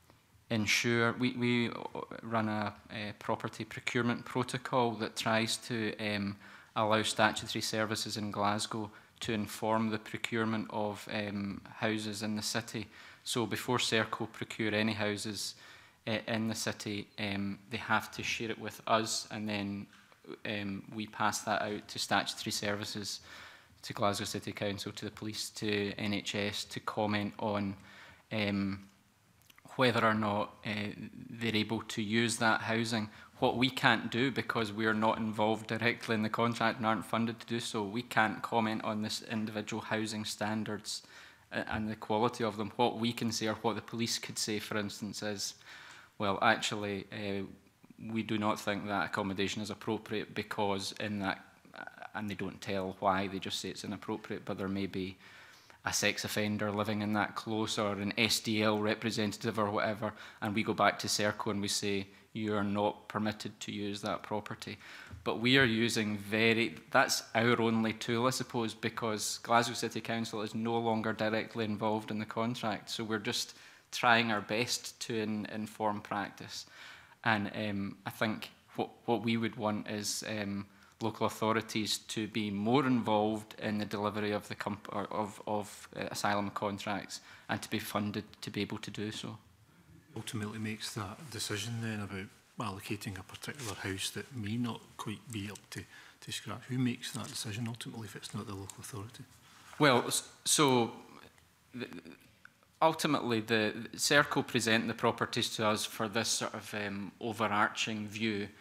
S2: ensure we we run a, a property procurement protocol that tries to um, allow statutory services in Glasgow to inform the procurement of um, houses in the city. So before Serco procure any houses uh, in the city, um, they have to share it with us, and then um, we pass that out to statutory services, to Glasgow City Council, to the police, to N H S, to comment on um, whether or not uh, they're able to use that housing. What we can't do, because we are not involved directly in the contract and aren't funded to do so, we can't comment on this individual housing standards and the quality of them. What we can say, or what the police could say, for instance, is, well, actually, uh, we do not think that accommodation is appropriate because in that, and they don't tell why, they just say it's inappropriate, but there may be a sex offender living in that close, or an S D L representative or whatever, and we go back to Serco and we say, you are not permitted to use that property. But we are using very, that's our only tool, I suppose, because Glasgow City Council is no longer directly involved in the contract, so we're just trying our best to in, inform practice. And um, I think what, what we would want is um, local authorities to be more involved in the delivery of the comp or of, of uh, asylum contracts, and to be funded to be able to do so.
S12: Ultimately makes that decision then about allocating a particular house that may not quite be up to, to scratch. Who makes that decision ultimately if it's not the local authority?
S2: Well, so the, ultimately the, the Serco present the properties to us for this sort of um, overarching view.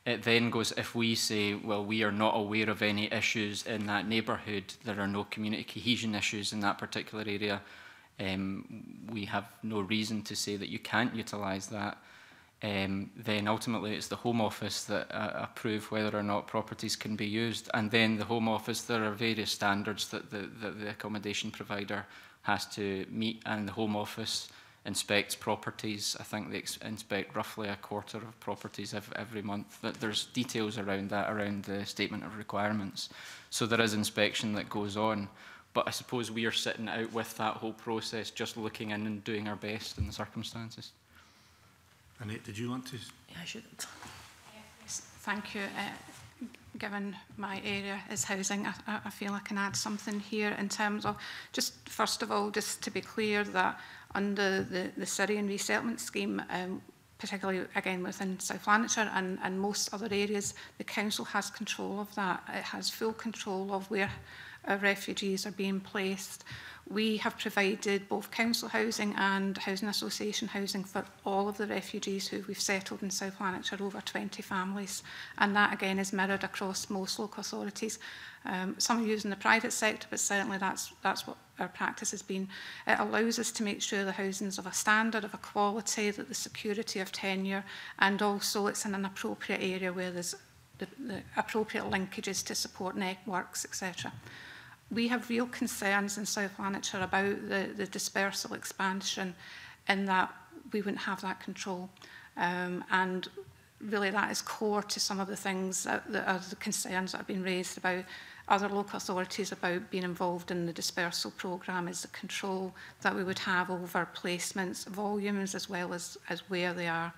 S2: It then goes, if we say, well, we are not aware of any issues in that neighbourhood, there are no community cohesion issues in that particular area, um, we have no reason to say that you can't utilise that. Um, then ultimately it's the Home Office that uh, approve whether or not properties can be used. And then the Home Office, there are various standards that the, that the accommodation provider has to meet, and the Home Office inspects properties. I think they ex inspect roughly a quarter of properties ev every month. That there's details around that, around the statement of requirements. So there is inspection that goes on. But I suppose we are sitting out with that whole process, just looking in and doing our best in the circumstances.
S12: Annette, did you want to?
S1: Yeah, I should.
S11: Yes, thank you. Uh, given my area is housing, I, I feel I can add something here in terms of, just first of all, just to be clear that under the, the Syrian resettlement scheme, um, particularly again within South Lanarkshire and, and most other areas, the council has control of that. It has full control of where our refugees are being placed. We have provided both council housing and housing association housing for all of the refugees who we've settled in South Lanarkshire, over twenty families. And that again is mirrored across most local authorities. Um, some are using the private sector, but certainly that's, that's what our practice has been. It allows us to make sure the housing is of a standard, of a quality, that the security of tenure, and also it's in an appropriate area where there's the, the appropriate linkages to support networks, et cetera. We have real concerns in South Lanarkshire about the, the dispersal expansion, in that we wouldn't have that control. Um, and really that is core to some of the things that, that are the concerns that have been raised about other local authorities about being involved in the dispersal programme, is the control that we would have over placements, volumes, as well as, as where they are.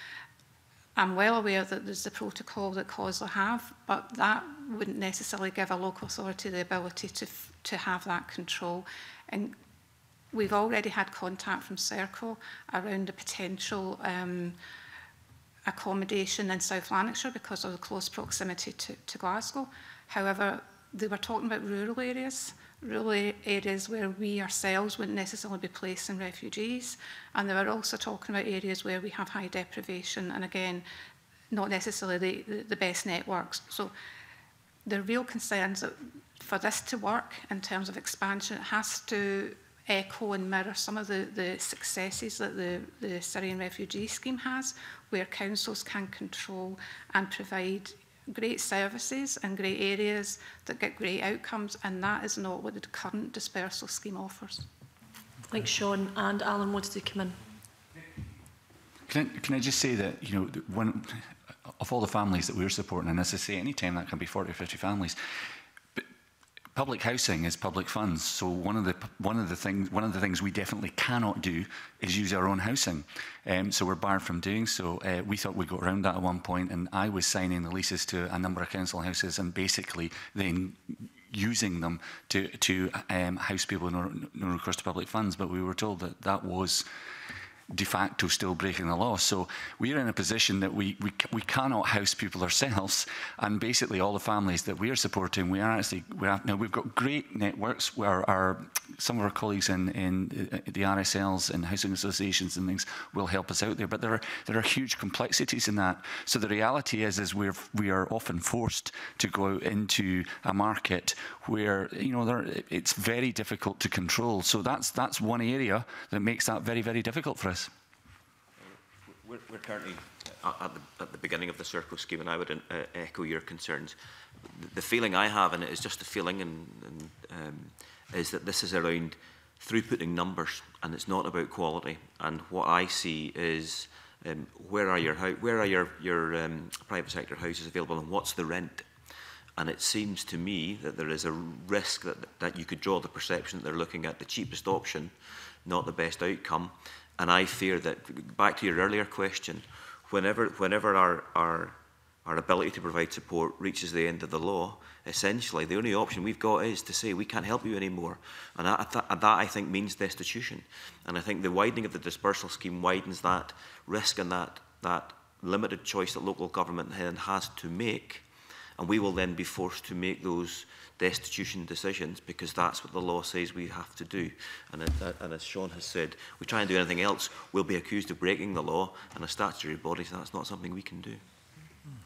S11: I'm well aware that there's the protocol that COSLA have, but that wouldn't necessarily give a local authority the ability to, to have that control. And we've already had contact from Circle around the potential um, accommodation in South Lanarkshire because of the close proximity to, to Glasgow. However, they were talking about rural areas, rural areas where we ourselves wouldn't necessarily be placing refugees. And they were also talking about areas where we have high deprivation and, again, not necessarily the, the, the best networks. So the real concerns that for this to work in terms of expansion, it has to echo and mirror some of the, the successes that the, the Syrian refugee scheme has, where councils can control and provide great services and great areas that get great outcomes, and that is not what the current dispersal scheme offers.
S1: I think Sean and Alan wanted to come in.
S5: Can I, can I just say that, you know, one of all the families that we're supporting, and as I say, any time that can be forty or fifty families, but public housing is public funds. So one of the one of the things one of the things we definitely cannot do is use our own housing. Um, so we're barred from doing so. Uh, we thought we got around that at one point, and I was signing the leases to a number of council houses, and basically then using them to to um, house people no, no recourse to public funds. But we were told that that was de facto still breaking the law. So we're in a position that we, we, we cannot house people ourselves, and basically all the families that we are supporting, we are actually, we are, now we've got great networks where our, some of our colleagues in, in the R S Ls and housing associations and things will help us out there, but there are, there are huge complexities in that. So the reality is, is we're, we are often forced to go out into a market where, you know, there, it's very difficult to control. So that's, that's one area that makes that very, very difficult for us.
S6: We're, we're currently at the, at the beginning of the Circle scheme, and I would uh, echo your concerns. The, the feeling I have, and it is just a feeling, and, and, um, is that this is around throughputing numbers, and it's not about quality. And what I see is um, where are your where are your your um, private sector houses available, and what's the rent? And it seems to me that there is a risk that that you could draw the perception that they're looking at the cheapest option, not the best outcome. And I fear that, back to your earlier question, whenever, whenever our, our, our ability to provide support reaches the end of the law, essentially the only option we've got is to say we can't help you anymore. And that, that, that I think means destitution. And I think the widening of the dispersal scheme widens that risk and that, that limited choice that local government then has to make. And we will then be forced to make those destitution decisions because that's what the law says we have to do. And, it, and as Sean has said, we try and do anything else, we'll be accused of breaking the law, and as statutory bodies, that's not something we can do.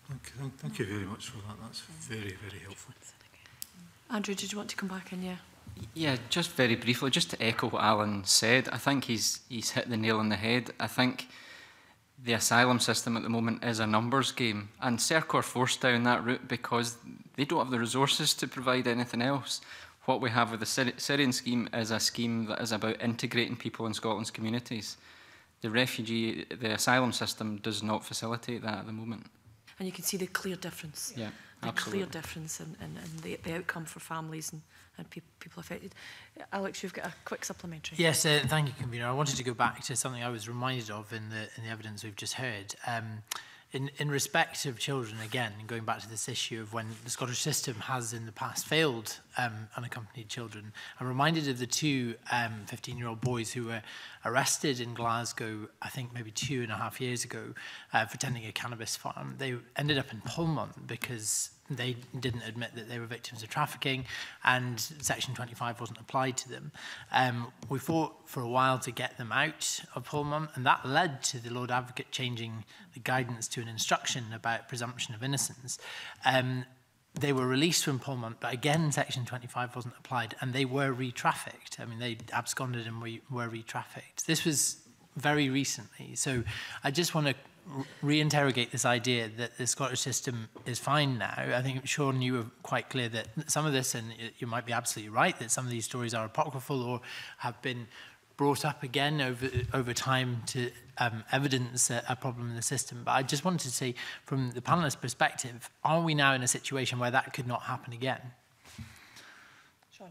S12: Thank you, thank you very much for that. That's very, very helpful.
S1: Andrew, did you want to come back in? Yeah.
S2: Yeah, just very briefly, just to echo what Alan said, I think he's he's hit the nail on the head. I think the asylum system at the moment is a numbers game, and CERC are forced down that route because they don't have the resources to provide anything else. What we have with the Syrian scheme is a scheme that is about integrating people in Scotland's communities. The refugee, the asylum system does not facilitate that at the moment.
S1: And you can see the clear difference.
S2: Yeah,
S1: the
S2: absolutely.
S1: clear difference in, in, in the, the outcome for families and, and pe people affected. Alex, you've got a quick supplementary.
S9: Yes, uh, thank you, Convener. I wanted to go back to something I was reminded of in the, in the evidence we've just heard. Um, In, in respect of children, again, and going back to this issue of when the Scottish system has in the past failed um, unaccompanied children, I'm reminded of the two fifteen-year-old um, boys who were arrested in Glasgow, I think maybe two and a half years ago, uh, for tending a cannabis farm. They ended up in Polmont because they didn't admit that they were victims of trafficking and Section twenty-five wasn't applied to them. Um, we fought for a while to get them out of Polmont, and that led to the Lord Advocate changing the guidance to an instruction about presumption of innocence. Um, they were released from Polmont, but again, Section twenty-five wasn't applied, and they were re-trafficked. I mean, they absconded and we were re-trafficked. This was very recently. So I just want to re-interrogate this idea that the Scottish system is fine now. I think, Sean, you were quite clear that some of this, and you might be absolutely right, that some of these stories are apocryphal or have been brought up again over over time to um, evidence a, a problem in the system. But I just wanted to say, from the panelist's perspective, are we now in a situation where that could not happen again?
S1: Sean.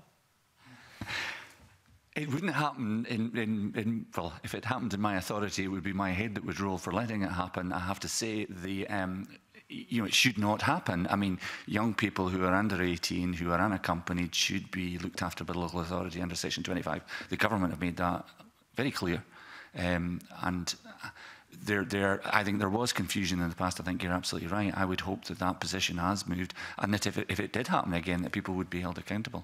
S5: It wouldn't happen in, in, in, well, if it happened in my authority, it would be my head that would roll for letting it happen. I have to say, the, um, you know, it should not happen. I mean, young people who are under eighteen, who are unaccompanied, should be looked after by the local authority under Section twenty-five. The government have made that very clear. Um, and there, there, I think there was confusion in the past. I think you're absolutely right. I would hope that that position has moved, and that if it, if it did happen again, that people would be held accountable.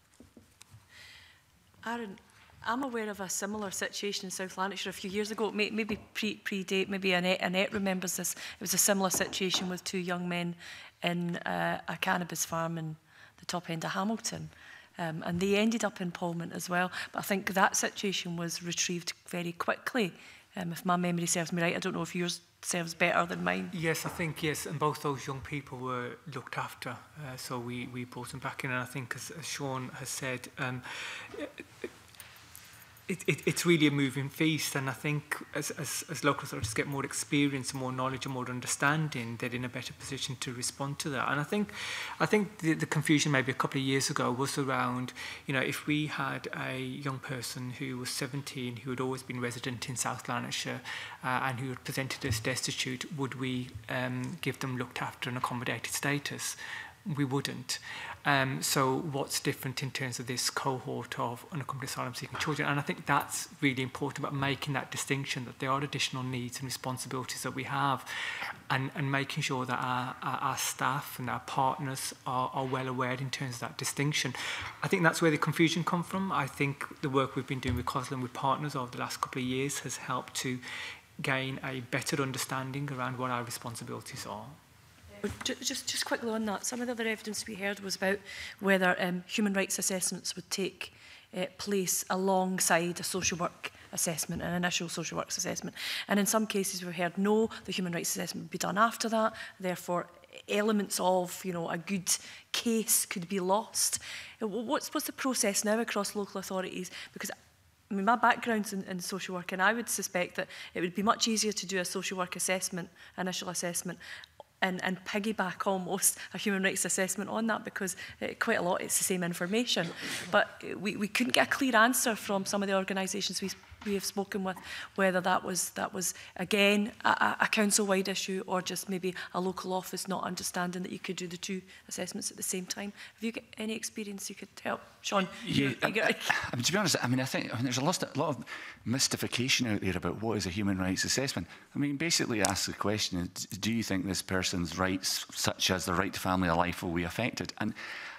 S1: Arun, I'm aware of a similar situation in South Lanarkshire a few years ago, maybe pre predate, maybe Annette, Annette remembers this. It was a similar situation with two young men in uh, a cannabis farm in the top end of Hamilton. Um, and they ended up in Polmont as well. But I think that situation was retrieved very quickly, um, if my memory serves me right. I don't know if yours serves better than mine.
S3: Yes, I think, yes, and both those young people were looked after, uh, so we, we brought them back in, and I think, as, as Sean has said, um, it, it, it's really a moving feast, and I think as, as, as local authorities get more experience, more knowledge and more understanding, they're in a better position to respond to that. And I think I think the, the confusion maybe a couple of years ago was around, you know, if we had a young person who was seventeen, who had always been resident in South Lanarkshire, uh, and who had presented as destitute, would we um, give them looked after and accommodated status? We wouldn't. Um, so what's different in terms of this cohort of unaccompanied asylum-seeking children? And I think that's really important about making that distinction, that there are additional needs and responsibilities that we have, and, and making sure that our, our, our staff and our partners are, are well aware in terms of that distinction. I think that's where the confusion comes from. I think the work we've been doing with COSLA and with partners over the last couple of years has helped to gain a better understanding around what our responsibilities are.
S1: Just, just quickly on that, some of the other evidence we heard was about whether um, human rights assessments would take uh, place alongside a social work assessment, an initial social works assessment. And in some cases we heard no, the human rights assessment would be done after that, therefore elements of, you know, a good case could be lost. What's, what's the process now across local authorities? Because I mean, my background's in, in social work, and I would suspect that it would be much easier to do a social work assessment, initial assessment, And, and piggyback almost a human rights assessment on that, because uh, quite a lot it's the same information. But we, we couldn't get a clear answer from some of the organisations we, we have spoken with, whether that was, that was again, a, a council-wide issue, or just maybe a local office not understanding that you could do the two assessments at the same time. Have you got any experience you could help? Sean?
S5: Yeah,
S1: you, you
S5: I, I, I mean, to be honest, I mean, I think I mean, there's a lot, a lot of mystification out there about what is a human rights assessment. I mean, basically ask the question, do you think this person's rights, such as the right to family or life, will be affected? And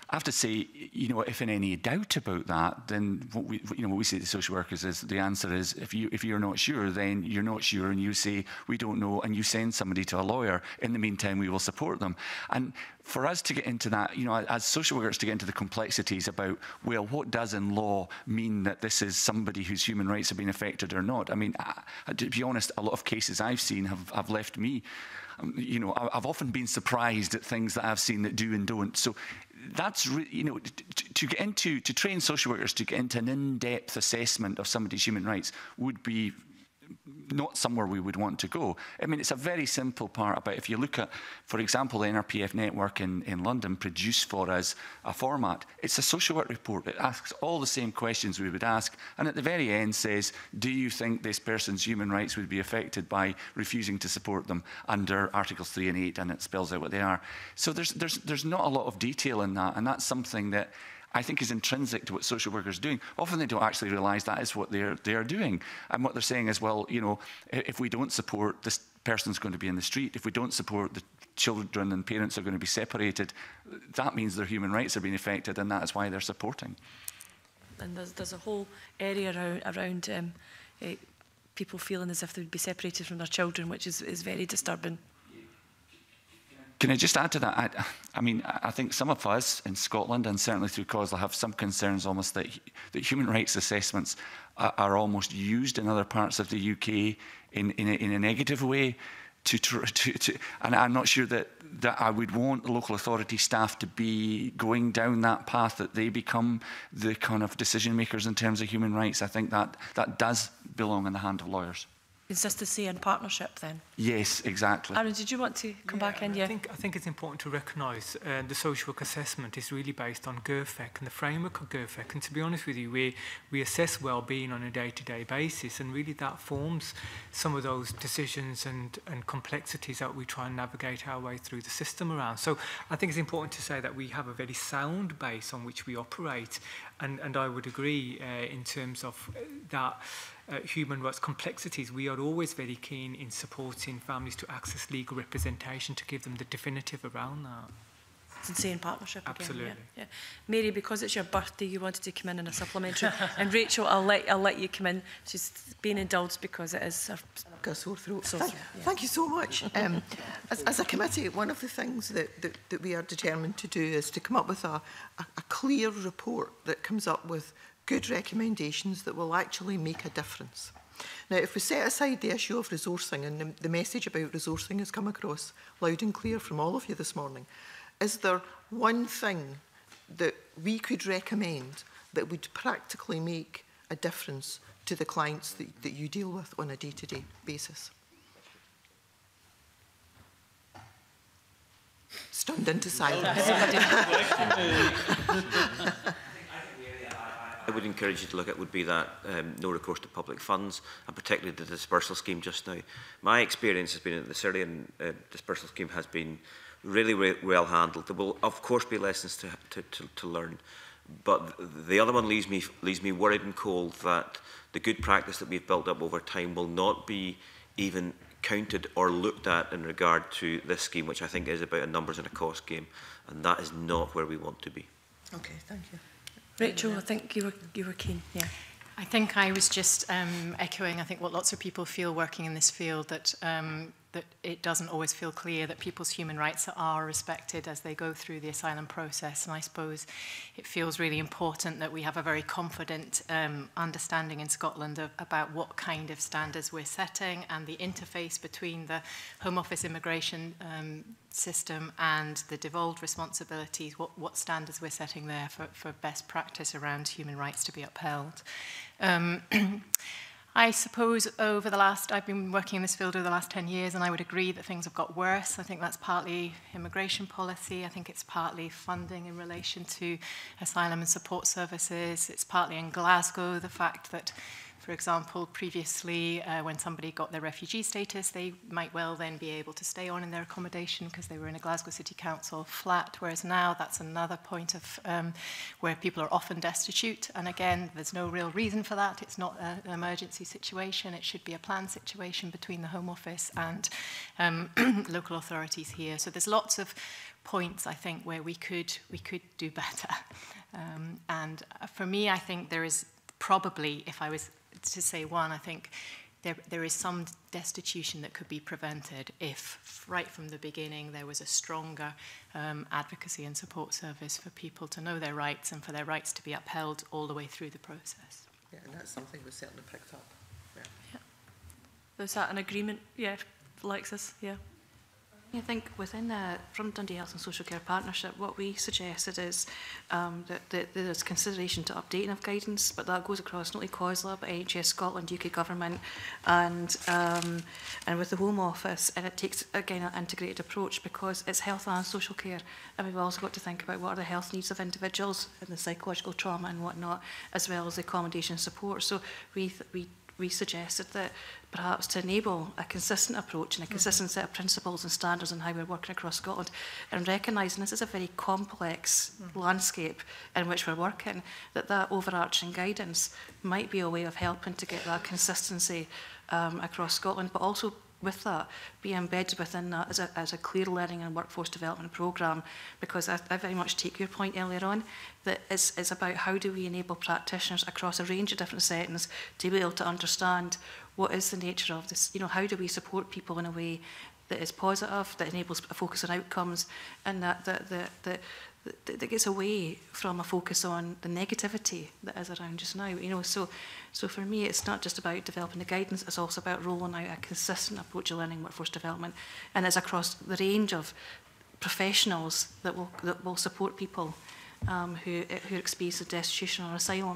S5: I have to say, you know, if in any doubt about that, then what we, you know, what we say to social workers is the answer is if you if you're not sure, then you're not sure, and you say we don't know, and you send somebody to a lawyer. In the meantime, we will support them. And for us to get into that, you know, as social workers, to get into the complexities about, well, what does in law mean that this is somebody whose human rights have been affected or not? I mean, I, to be honest, a lot of cases I've seen have, have left me, um, you know, I've often been surprised at things that I've seen that do and don't. So that's, you know, to, to get into, to train social workers to get into an in-depth assessment of somebody's human rights would be not somewhere we would want to go. I mean, it's a very simple part about, if you look at, for example, the N R P F network in, in London produced for us a format. It's a social work report. It asks all the same questions we would ask, and at the very end says, do you think this person's human rights would be affected by refusing to support them under Articles three and eight, and it spells out what they are. So there's, there's, there's not a lot of detail in that, and that's something that I think is intrinsic to what social workers are doing. Often they don't actually realise that is what they're, they're doing. And what they're saying is, well, you know, if we don't support, this person's going to be in the street. If we don't support, the children and parents are going to be separated. That means their human rights are being affected, and that is why they're supporting.
S1: And there's, there's a whole area around, around um, uh, people feeling as if they would be separated from their children, which is, is very disturbing.
S5: Can I just add to that? I, I mean, I think some of us in Scotland, and certainly through COSLA, have some concerns almost that, that human rights assessments are, are almost used in other parts of the U K in, in, a, in a negative way. To, to, to, and I'm not sure that, that I would want local authority staff to be going down that path, that they become the kind of decision makers in terms of human rights. I think that, that does belong in the hand of lawyers.
S1: Consistency and partnership, then?
S5: Yes, exactly.
S1: Arun, did you want to come
S3: yeah,
S1: back in?
S3: I
S1: Yeah.
S3: think, I think it's important to recognise uh, the social work assessment is really based on G E R F E C and the framework of G E R F E C. And to be honest with you, we, we assess well-being on a day-to-day basis, and really that forms some of those decisions and, and complexities that we try and navigate our way through the system around. So I think it's important to say that we have a very sound base on which we operate, and, and I would agree uh, in terms of that Uh, human rights complexities. We are always very keen in supporting families to access legal representation to give them the definitive around that.
S1: Consistency and partnership.
S3: Absolutely.
S1: Again, yeah, yeah. Mary, because it's your birthday, you wanted to come in in a supplementary, and Rachel, I'll let I'll let you come in. She's being indulged because it is her
S10: got a sore throat.
S1: Sore
S10: thank,
S1: throat yeah.
S10: thank you so much. Um, as, as a committee, one of the things that, that, that we are determined to do is to come up with a, a, a clear report that comes up with good recommendations that will actually make a difference. Now, if we set aside the issue of resourcing, and the, the message about resourcing has come across loud and clear from all of you this morning, is there one thing that we could recommend that would practically make a difference to the clients that, that you deal with on a day-to-day basis? Stunned into silence.
S6: I would encourage you to look at would be that um, no recourse to public funds, and particularly the dispersal scheme just now. My experience has been that the Syrian uh, dispersal scheme has been really, really well handled. There will, of course, be lessons to, to, to, to learn, but the other one leaves me, leaves me worried and cold that the good practice that we've built up over time will not be even counted or looked at in regard to this scheme, which I think is about a numbers and a cost game, and that is not where we want to be.
S10: Okay, thank you.
S1: Rachel, I think you were you were keen. Yeah.
S7: I think I was just um, echoing, I think, what lots of people feel working in this field, that um, that it doesn't always feel clear that people's human rights are respected as they go through the asylum process. And I suppose it feels really important that we have a very confident um, understanding in Scotland of, about what kind of standards we're setting, and the interface between the Home Office immigration um, system and the devolved responsibilities, what, what standards we're setting there for, for best practice around human rights to be upheld. Um, I suppose over the last, I've been working in this field over the last ten years, and I would agree that things have got worse. I think that's partly immigration policy. I think it's partly funding in relation to asylum and support services. It's partly in Glasgow, the fact that For example, previously, uh, when somebody got their refugee status, they might well then be able to stay on in their accommodation because they were in a Glasgow City Council flat, whereas now that's another point of um, where people are often destitute. And again, there's no real reason for that. It's not a, an emergency situation. It should be a planned situation between the Home Office and um, local authorities here. So there's lots of points, I think, where we could, we could do better. Um, and for me, I think there is probably, if I was to say one, I think there, there is some destitution that could be prevented if, right from the beginning, there was a stronger um, advocacy and support service for people to know their rights and for their rights to be upheld all the way through the process.
S10: Yeah, and that's something we certainly picked up. Yeah.
S1: Yeah. Is that an agreement? Yeah, Alexis, yeah.
S4: I think within the, from Dundee Health and Social Care Partnership, what we suggested is um, that, that there's consideration to updating of guidance, but that goes across not only COSLA, but N H S Scotland, U K Government, and um, and with the Home Office, and it takes, again, an integrated approach because it's health and social care, and we've also got to think about what are the health needs of individuals and the psychological trauma and whatnot, as well as the accommodation support. So we, th we we suggested that perhaps to enable a consistent approach and a consistent set of principles and standards on how we're working across Scotland, and recognising this is a very complex mm-hmm. landscape in which we're working, that that overarching guidance might be a way of helping to get that consistency um, across Scotland, but also with that, be embedded within that as a, as a clear learning and workforce development programme, because I, I very much take your point earlier on, that it's, it's about how do we enable practitioners across a range of different settings to be able to understand what is the nature of this, you know, how do we support people in a way that is positive, that enables a focus on outcomes, and that, that, that, that, that, that gets away from a focus on the negativity that is around just now. You know, so, so for me, it's not just about developing the guidance, it's also about rolling out a consistent approach to learning workforce development, and it's across the range of professionals that will, that will support people um, who, who experience destitution or asylum.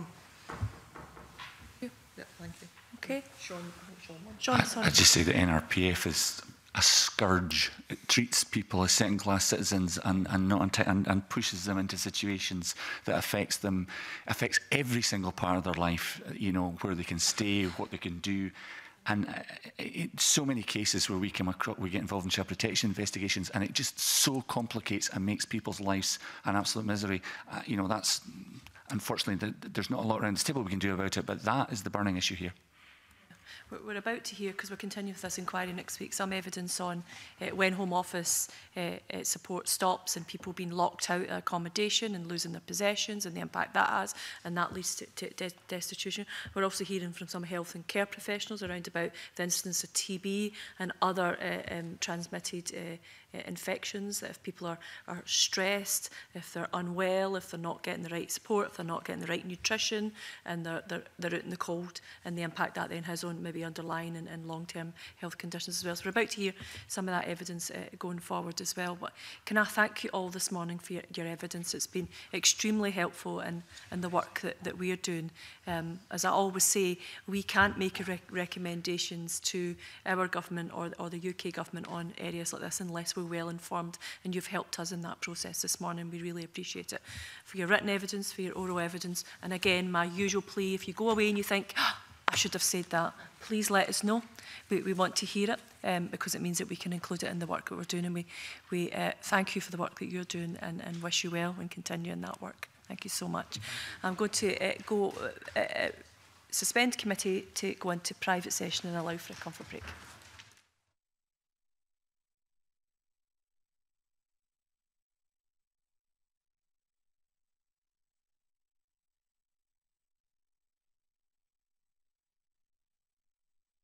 S10: Yeah, thank you.
S1: Okay.
S10: Sean, Sean,
S1: Sean, sorry.
S5: I, I just say that N R P F is a scourge. It treats people as second-class citizens and, and not and, and pushes them into situations that affects them, affects every single part of their life. You know, where they can stay, what they can do, and uh, it, so many cases where we come across, we get involved in child protection investigations, and it just so complicates and makes people's lives an absolute misery. Uh, you know, that's unfortunately there's not a lot around this table we can do about it, but that is the burning issue here.
S1: We're about to hear, because we're continuing with this inquiry next week, some evidence on uh, when Home Office uh, uh, support stops and people being locked out of accommodation and losing their possessions and the impact that has, and that leads to, to de destitution. We're also hearing from some health and care professionals around about the incidence of T B and other uh, um, transmitted uh, uh, infections, that if people are, are stressed, if they're unwell, if they're not getting the right support, if they're not getting the right nutrition, and they're, they're, they're out in the cold, and the impact that then has on maybe underlying and, and long-term health conditions as well. So we're about to hear some of that evidence uh, going forward as well. But can I thank you all this morning for your, your evidence? It's been extremely helpful in, in the work that, that we are doing. Um, as I always say, we can't make a rec recommendations to our government or, or the U K government on areas like this unless we're well informed, and you've helped us in that process this morning. We really appreciate it. For your written evidence, for your oral evidence, and again, my usual plea, if you go away and you think, oh, I should have said that, please let us know. We, we want to hear it um, because it means that we can include it in the work that we're doing, and we, we uh, thank you for the work that you're doing, and, and wish you well and continue in that work. Thank you so much. I'm going to uh, go uh, uh, suspend committee to go into private session and allow for a comfort break.